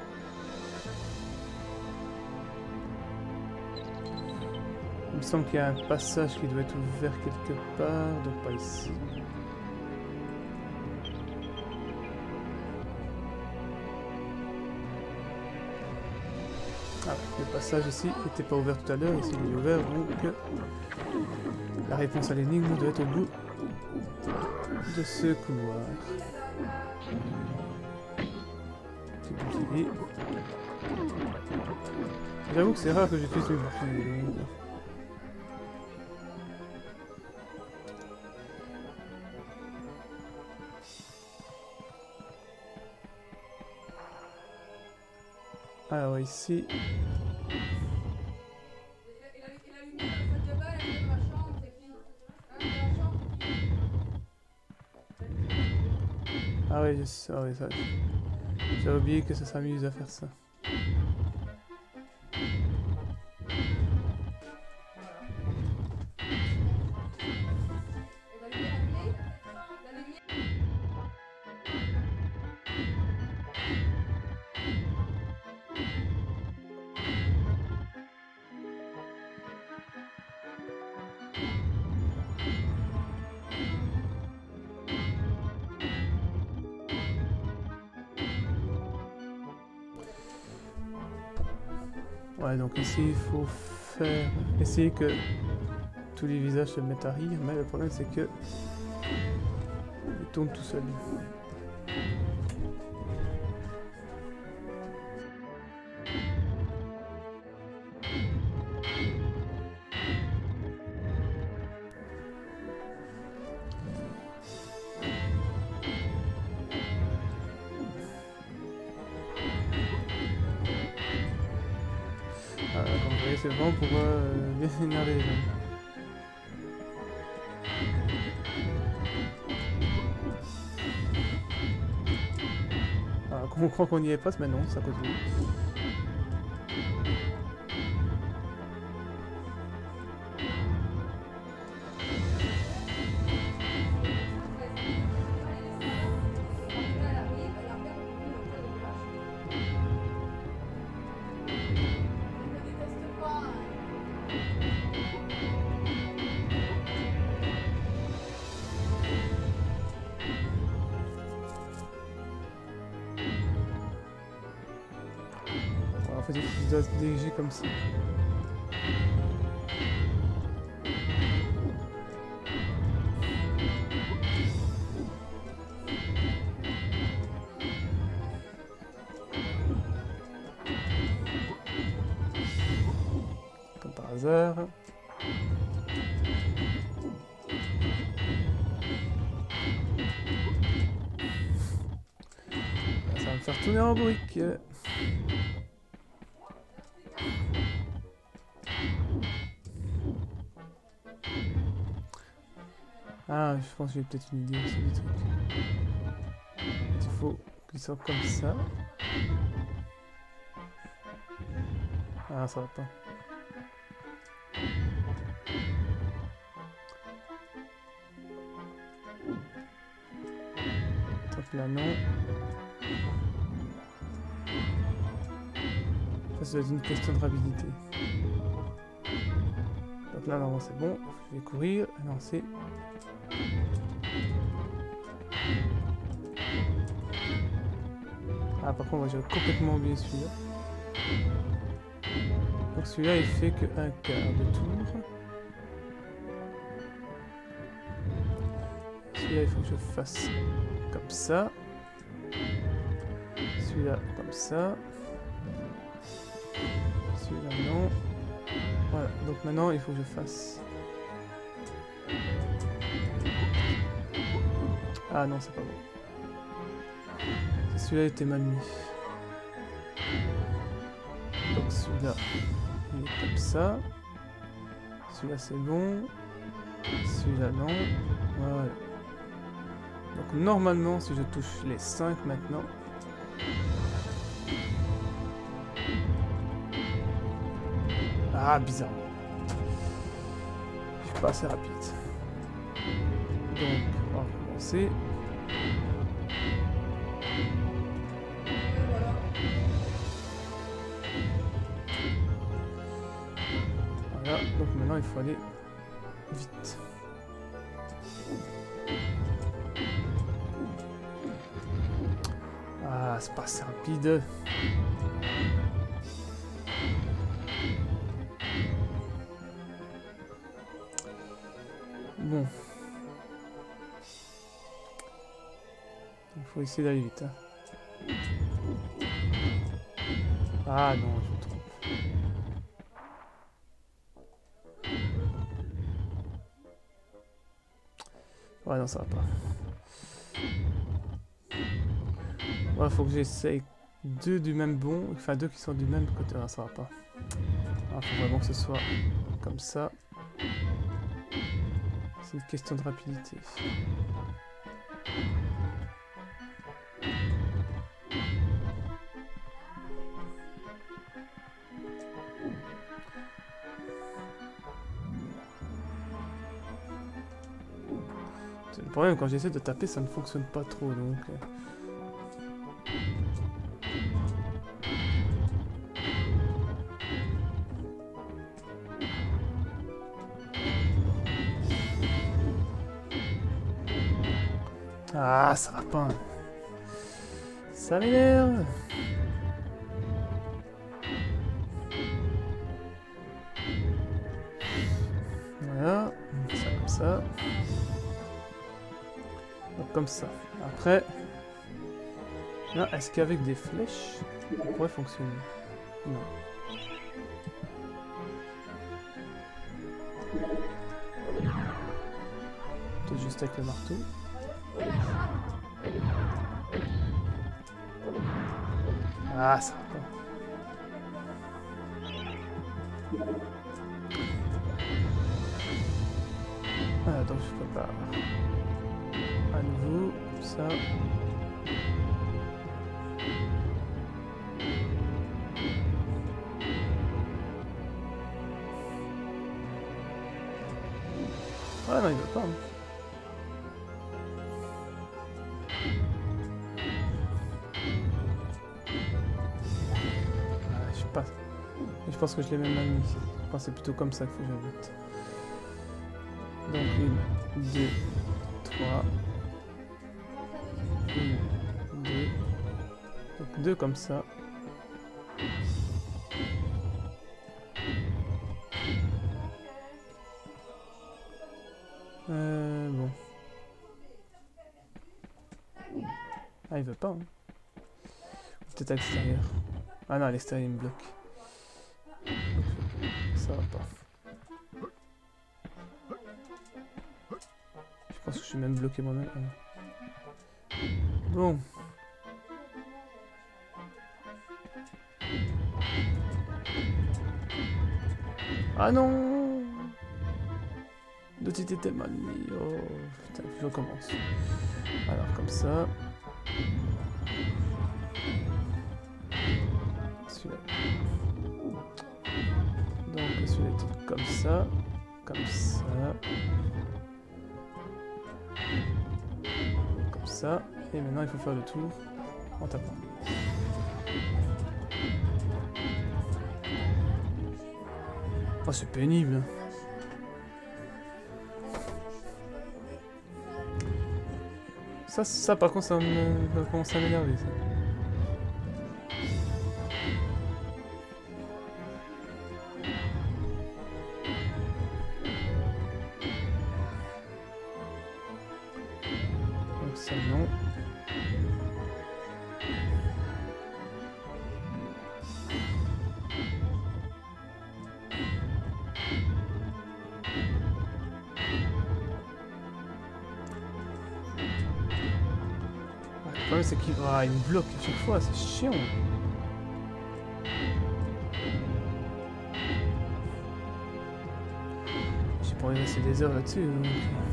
Il me semble qu'il y a un passage qui doit être ouvert quelque part, donc pas ici. Ah, le passage ici n'était pas ouvert tout à l'heure, ici il est ouvert, donc la réponse à l'énigme doit être au bout de ce couloir. C'est compliqué. J'avoue que c'est rare que j'utilise le bouclier. Alors ici... Ah ouais, je sais, ah ouais, ça... J'ai oublié que ça s'amuse à faire ça. Ouais, donc ici il faut faire... essayer que tous les visages se mettent à rire, mais le problème c'est que il tourne tout seul. Voilà, comme vous voyez, c'est vraiment pour euh, bien énerver les gens. Alors, on croit qu'on n'y est pas, mais non, c'est à cause de vous. En fait, il doit se diriger comme ça. Comme par hasard. Ça va me faire tourner en brique. Ah, je pense que j'ai peut-être une idée aussi du truc. Il faut qu'il soit comme ça. Ah, ça va pas. Donc là, non. Ça, c'est une question de rapidité. Donc là, normalement, c'est bon. Je vais courir, lancer. Ah, par contre, moi j'ai complètement oublié celui-là. Donc celui-là il fait que un quart de tour. Celui-là il faut que je fasse comme ça. Celui-là comme ça. Celui-là non. Voilà, donc maintenant il faut que je fasse. Ah non, c'est pas bon. Celui-là était mal mis. Donc celui-là, il est comme ça. Celui-là c'est bon. Celui-là non. Voilà. Donc normalement, si je touche les cinq maintenant... Ah, bizarre. Je suis pas assez rapide. Donc, on va recommencer. Voilà, donc maintenant il faut aller vite. Ah, c'est pas assez rapide. Bon. Il faut essayer d'aller vite. Hein. Ah non, je me trompe. Ouais, non, ça va pas. Ouais, faut que j'essaye deux du même bon, enfin deux qui sont du même côté. Ah, ça va pas. Il faut vraiment que ce soit comme ça. C'est une question de rapidité. Le problème, quand j'essaie de taper, ça ne fonctionne pas trop, donc... Ah, ça va pas. Ça m'énerve. Voilà, ça comme ça. Donc comme ça. Après, là, est-ce qu'avec des flèches, ça pourrait fonctionner? Non. Peut-être juste avec le marteau. Ah, ça va pas. Ah, donc je prépare. À nouveau, ça. Ah non, il veut pas. Hein. Je pense que je l'ai même mal mis. Je pense que c'est plutôt comme ça qu'il faut que j'invite. Donc une, deux, trois. Une, deux. Donc deux comme ça. Euh, bon. Ah, il veut pas. Hein. Peut-être à l'extérieur. Ah non, à l'extérieur, il me bloque. Ça va pas. Je pense que je suis même bloqué moi-même. Bon. Ah non! Le titre était mal mis. Oh putain, je recommence. Alors comme ça. Celui-là. Donc celui-là était comme ça. Comme ça. Comme ça. Et maintenant il faut faire le tour en tapant. Oh, c'est pénible. Ça, ça par contre, ça me commence à m'énerver. Ça. Donc ça, non. Le problème c'est qu'il ah, il me bloque à chaque fois, c'est chiant. J'ai pas envie de rester des heures là-dessus. Donc...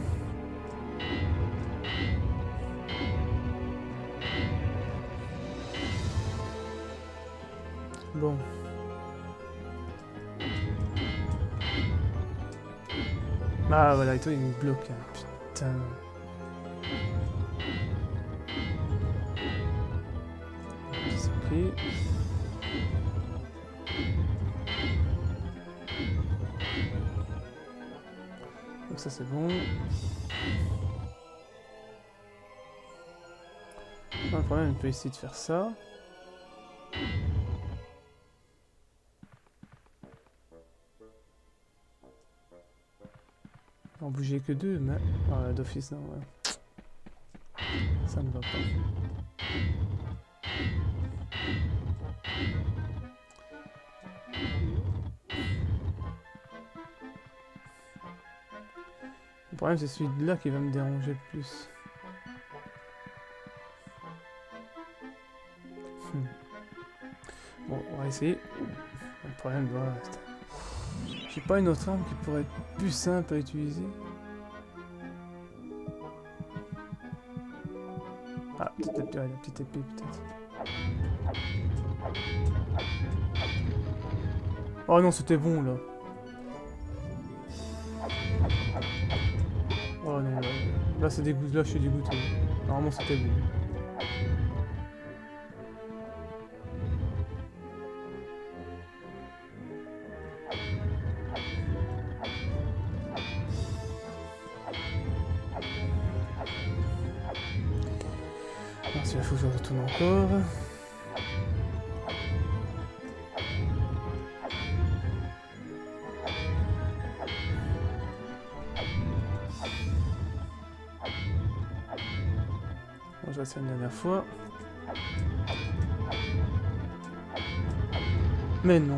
Bon. Ah voilà, et toi il me bloque. Hein. Putain. Donc ça c'est bon. Non, le problème, on peut essayer de faire ça. En bouger que deux, mais... Ah, d'office, non, ouais. Ça ne va pas. Le problème, c'est celui-là qui va me déranger le plus. Hmm. Bon, on va essayer. Le problème, voilà. J'ai pas une autre arme qui pourrait être plus simple à utiliser. Ah, peut-être ouais, la petite épée, peut-être. Oh non, c'était bon, là. Oh non, là, là c'est dégoûté, là je suis dégoûté. Normalement c'était bon. Alors s'il faut que je retourne encore. Bon, je vais essayer une dernière fois. Mais non.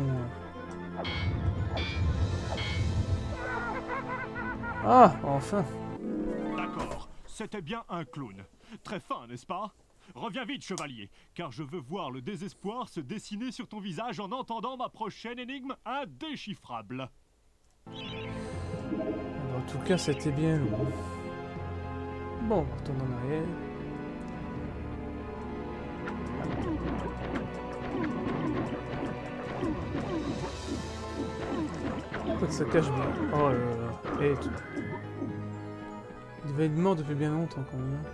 Ah, enfin. D'accord, c'était bien un clown. Très fin, n'est-ce pas? Reviens vite, chevalier, car je veux voir le désespoir se dessiner sur ton visage en entendant ma prochaine énigme indéchiffrable. Alors, en tout cas, c'était bien lourd. Bon, on retourne en arrière. Pourquoi ça cache bien? Oh là là. Et tout. Il devait être mort depuis bien longtemps quand même.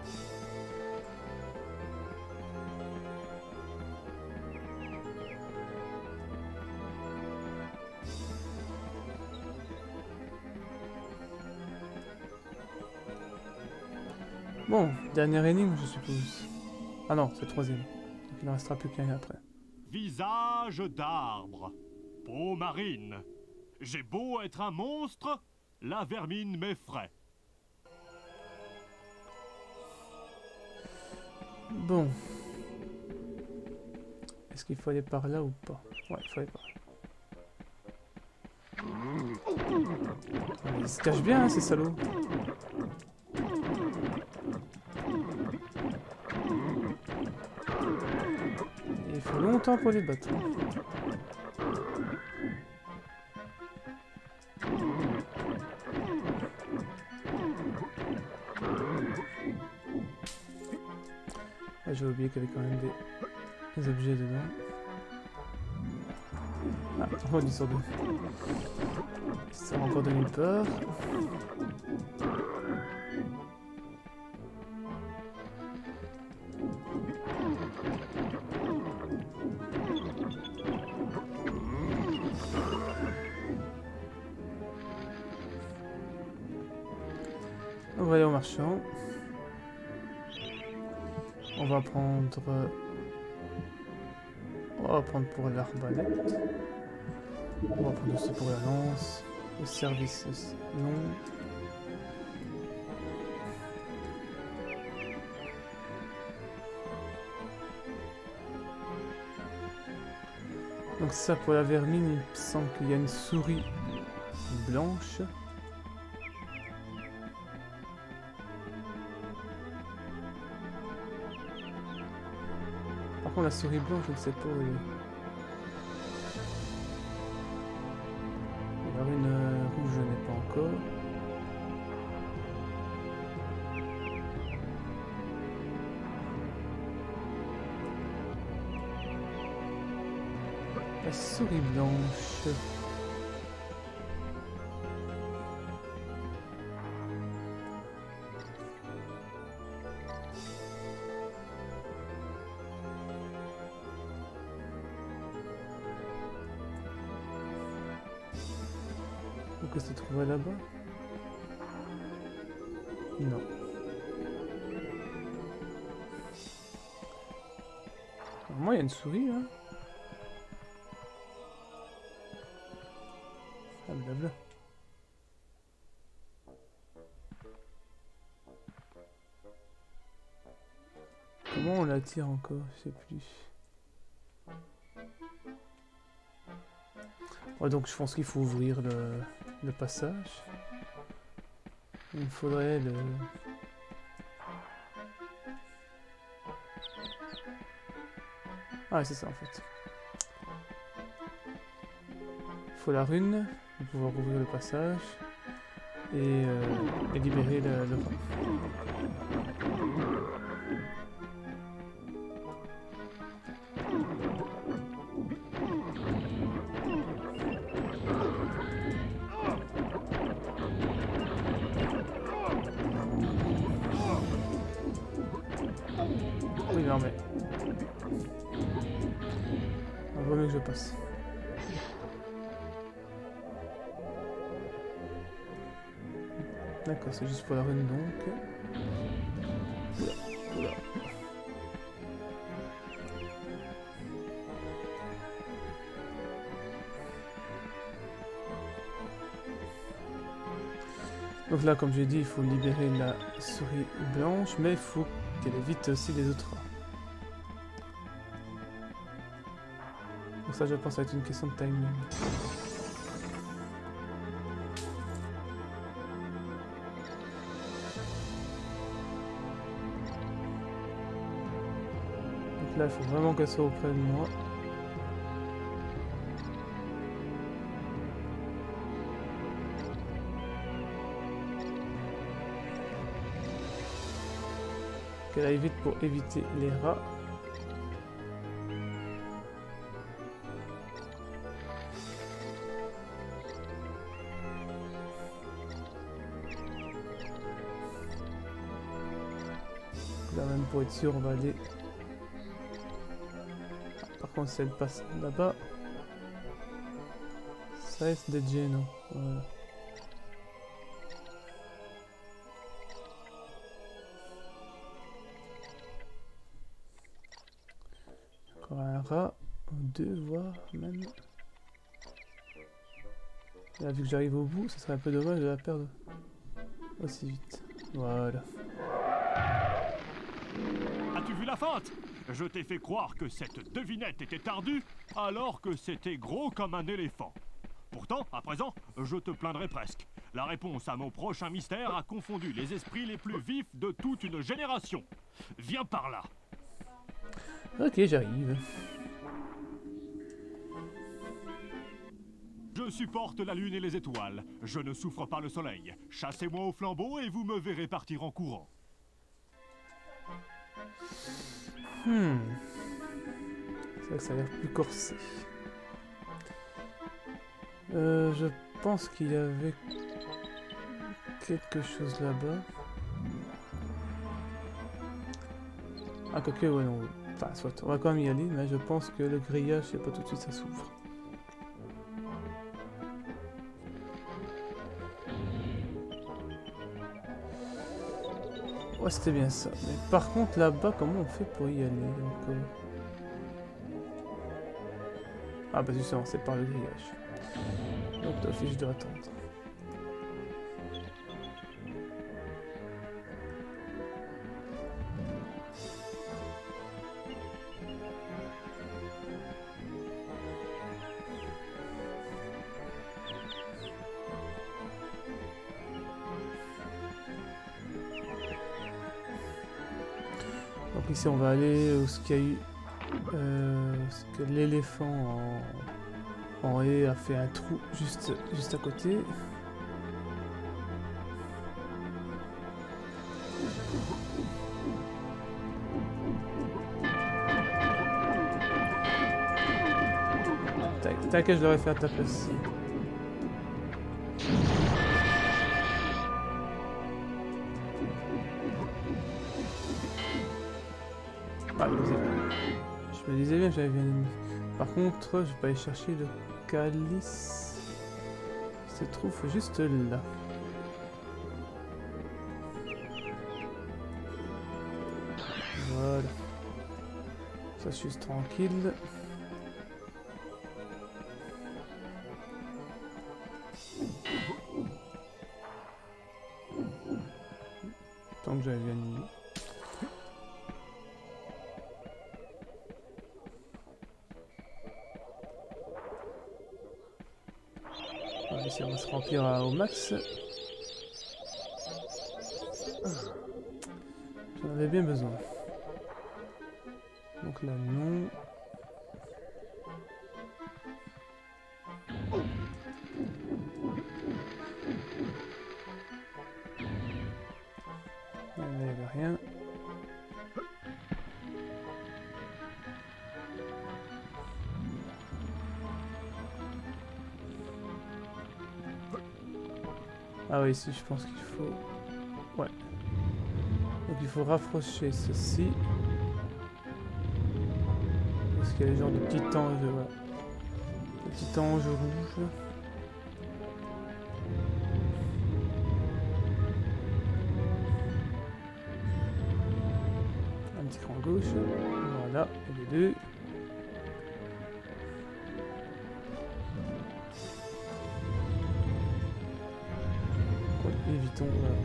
Bon, dernière énigme, je suppose. Ah non, c'est troisième. Donc il n'en restera plus qu'un après. Visage d'arbre, peau marine. J'ai beau être un monstre, la vermine m'effraie. Bon. Est-ce qu'il faut aller par là ou pas? Ouais, il faut aller par là. Ils se cachent bien, hein, ces salauds. Il faut longtemps pour les battre. Ah, j'ai oublié qu'il y avait quand même des, des objets dedans. Ah, on dit sur deux. Ça m'a encore donné peur. On va aller au marchand. On va prendre... On va prendre pour l'arbalète. On va prendre aussi pour la lance. Le service non. Donc ça pour la vermine, il me semble qu'il y a une souris blanche. Par contre la souris blanche, je ne sais pas où elle est. Alors une euh, rouge, je n'ai pas encore. La souris blanche. Pourquoi se trouve là-bas? Non. Moi, il y a une souris, hein. Ah, blabla. Comment on la tire encore? Je sais plus. Ouais, donc je pense qu'il faut ouvrir le, le passage. Il faudrait le... Ah c'est ça en fait. Il faut la rune pour pouvoir ouvrir le passage et, euh, et libérer le, le rat. Oui non mais... Il vaut mieux que je passe. D'accord, c'est juste pour la rune donc. Oula, oula. Donc là, comme j'ai dit, il faut libérer la souris blanche, mais il faut qu'elle évite aussi les autres rats. Donc ça, je pense, ça va être une question de timing. Donc là, il faut vraiment qu'elle soit auprès de moi. Qu'elle aille vite pour éviter les rats. Là même pour être sûr on va aller... Ah, par contre si elle passe là-bas, ça risque d'être gênant. Voilà. Encore un rat, ou deux voire même. Là vu que j'arrive au bout, ce serait un peu dommage de la perdre aussi vite. Voilà. As-tu vu la feinte? Je t'ai fait croire que cette devinette était ardue, alors que c'était gros comme un éléphant. Pourtant, à présent, je te plaindrai presque. La réponse à mon prochain mystère a confondu les esprits les plus vifs de toute une génération. Viens par là. Ok, j'arrive. Je supporte la lune et les étoiles. Je ne souffre pas le soleil. Chassez-moi au flambeau et vous me verrez partir en courant. Hmm. C'est vrai que ça a l'air plus corsé. Euh, je pense qu'il y avait quelque chose là-bas. Ah, quoique, ouais, non. Enfin, soit, on va quand même y aller, mais je pense que le grillage, c'est pas tout de suite, ça s'ouvre. Ouais, c'était bien ça. Mais par contre, là-bas, comment on fait pour y aller encore? Ah, bah justement, c'est par le grillage. Donc, d'office, je dois attendre. Donc ici on va aller où ce qu'il y a eu euh, ce que l'éléphant en, en haie a fait un trou juste, juste à côté. T'inquiète, je l'aurais fait à ta place. Ah, je me disais bien que j'avais bien aimé. Par contre, je vais pas aller chercher le calice. Il se trouve juste là. Voilà. Ça, je suis tranquille. Tant que j'avais bien aimé. On va essayer de se remplir à, au max. J'en avais bien besoin. Donc là, non. Là, il n'y avait rien. Ah oui, ici je pense qu'il faut... Ouais. Donc il faut rapprocher ceci. Parce qu'il y a des genres de petits anges, voilà. Des petits anges rouges. Un petit cran gauche. Voilà, et les deux. Évitons. Voilà.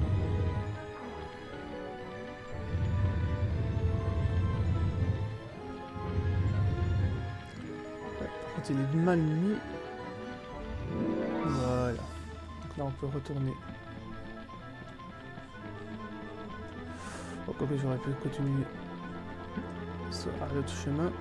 Ouais, par contre, il est mal mis. Voilà. Donc là, on peut retourner. Oh, quoique j'aurais pu continuer sur l'autre chemin.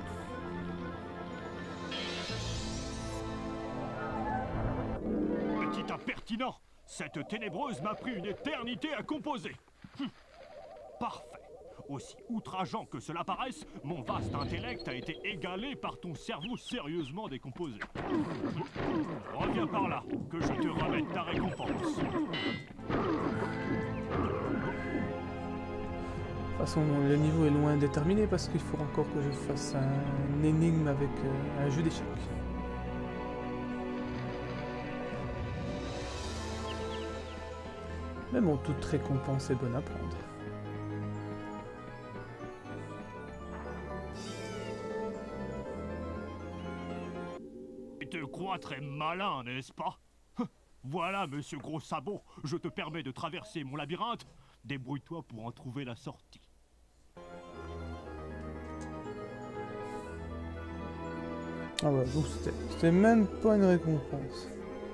Petit impertinent! Cette ténébreuse m'a pris une éternité à composer. Hum. Parfait. Aussi outrageant que cela paraisse, mon vaste intellect a été égalé par ton cerveau sérieusement décomposé. Hum. Reviens par là, que je te remette ta récompense. De toute façon, le niveau est loin d'être terminé parce qu'il faut encore que je fasse un énigme avec euh, un jeu d'échecs. Mais bon, toute récompense est bonne à prendre. Tu te crois très malin, n'est-ce pas? Voilà, monsieur Gros Sabot, je te permets de traverser mon labyrinthe. Débrouille-toi pour en trouver la sortie. Ah ouais, donc c'était même pas une récompense.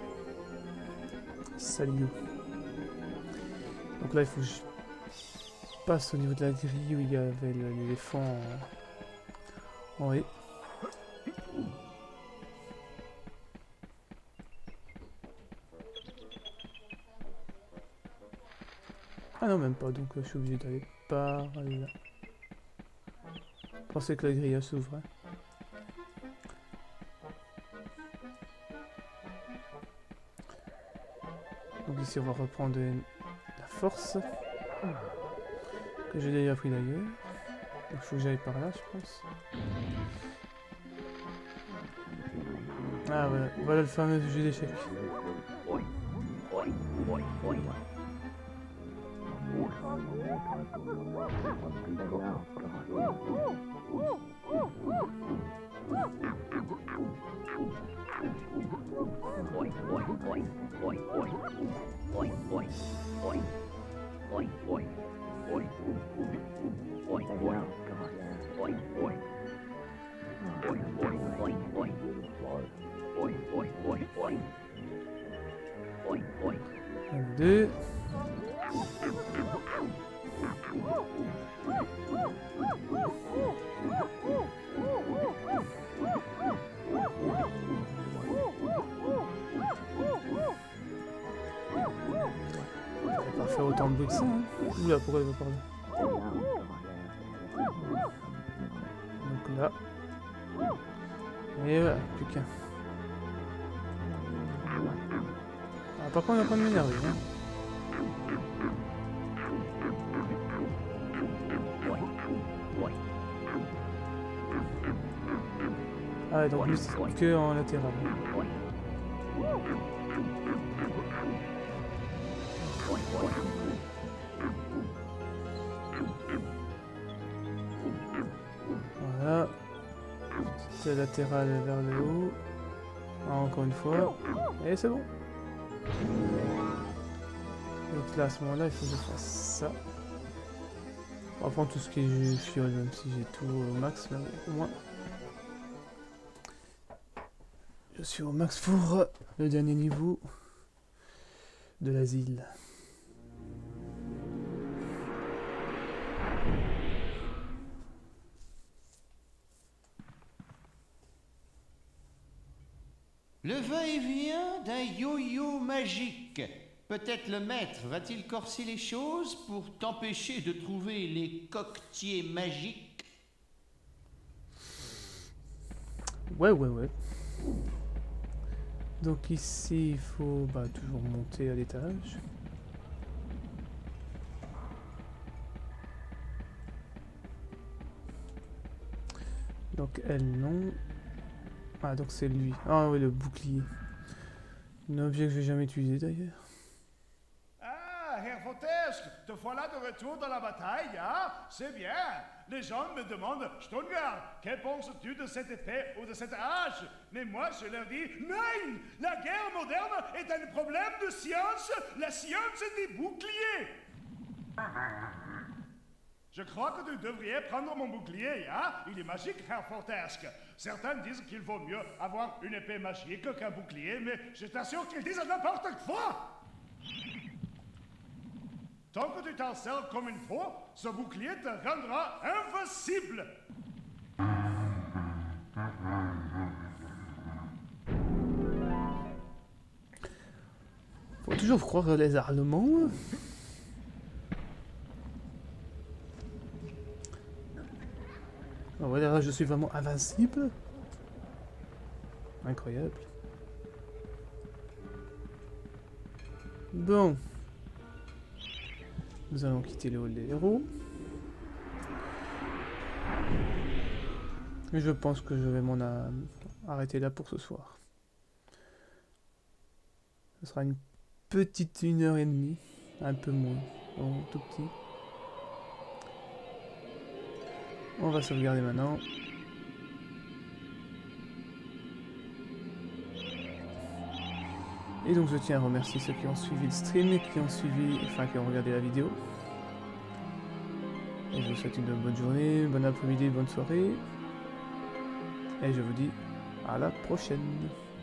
Salut. Donc là, il faut que je passe au niveau de la grille où il y avait l'éléphant en... en haut. Ah non, même pas, donc euh, je suis obligé d'aller par là. Je pensais que la grille s'ouvrait. Donc ici, on va reprendre une... la force. Que j'ai déjà pris d'ailleurs. Donc il faut que j'aille par là, je pense. Ah voilà, voilà le fameux jeu d'échecs. Un, deux. On va faire autant de bruit que ça, hein. Oula, pourquoi il va parler? Donc là. Et voilà, plus qu'un. Ah, par contre, on n'a pas de m'énerver, hein. Ah ouais, donc lui c'est que en latéral. Voilà. Petite latérale vers le haut. Ah, encore une fois. Et c'est bon. Donc là à ce moment là il faut que je fasse ça. On va prendre tout ce qui est fiole, même si j'ai tout au max, mais au moins. Je suis au max pour le dernier niveau. de l'asile. Le va-et-vient d'un yo-yo magique. Peut-être le maître va-t-il corser les choses pour t'empêcher de trouver les coquetiers magiques? Ouais, ouais, ouais. Donc ici, il faut bah, toujours monter à l'étage. Donc elle, non. Ah, donc c'est lui. Ah oui, le bouclier. Un objet que je vais jamais utiliser d'ailleurs. Ah, Herr Fortesque, te voilà de retour dans la bataille, hein? C'est bien. Les gens me demandent, Stonegard, que penses-tu de cette épée ou de cette hache? Mais moi, je leur dis, non! La guerre moderne est un problème de science, la science des boucliers! Je crois que tu devrais prendre mon bouclier, hein? Il est magique, Herr Fortesque. Certains disent qu'il vaut mieux avoir une épée magique qu'un bouclier, mais je t'assure qu'ils disent n'importe quoi! Tant que tu t'en sers comme il faut, ce bouclier te rendra invincible! Faut toujours croire les Allemands. Oh, voilà, je suis vraiment invincible. Incroyable. Bon. Nous allons quitter le hall des héros. Et je pense que je vais m'en arrêter là pour ce soir. Ce sera une petite une heure et demie. Un peu moins. Bon, tout petit. On va sauvegarder maintenant. Et donc je tiens à remercier ceux qui ont suivi le stream et qui ont suivi, enfin qui ont regardé la vidéo. Et je vous souhaite une bonne journée, bon après-midi, bonne soirée. Et je vous dis à la prochaine.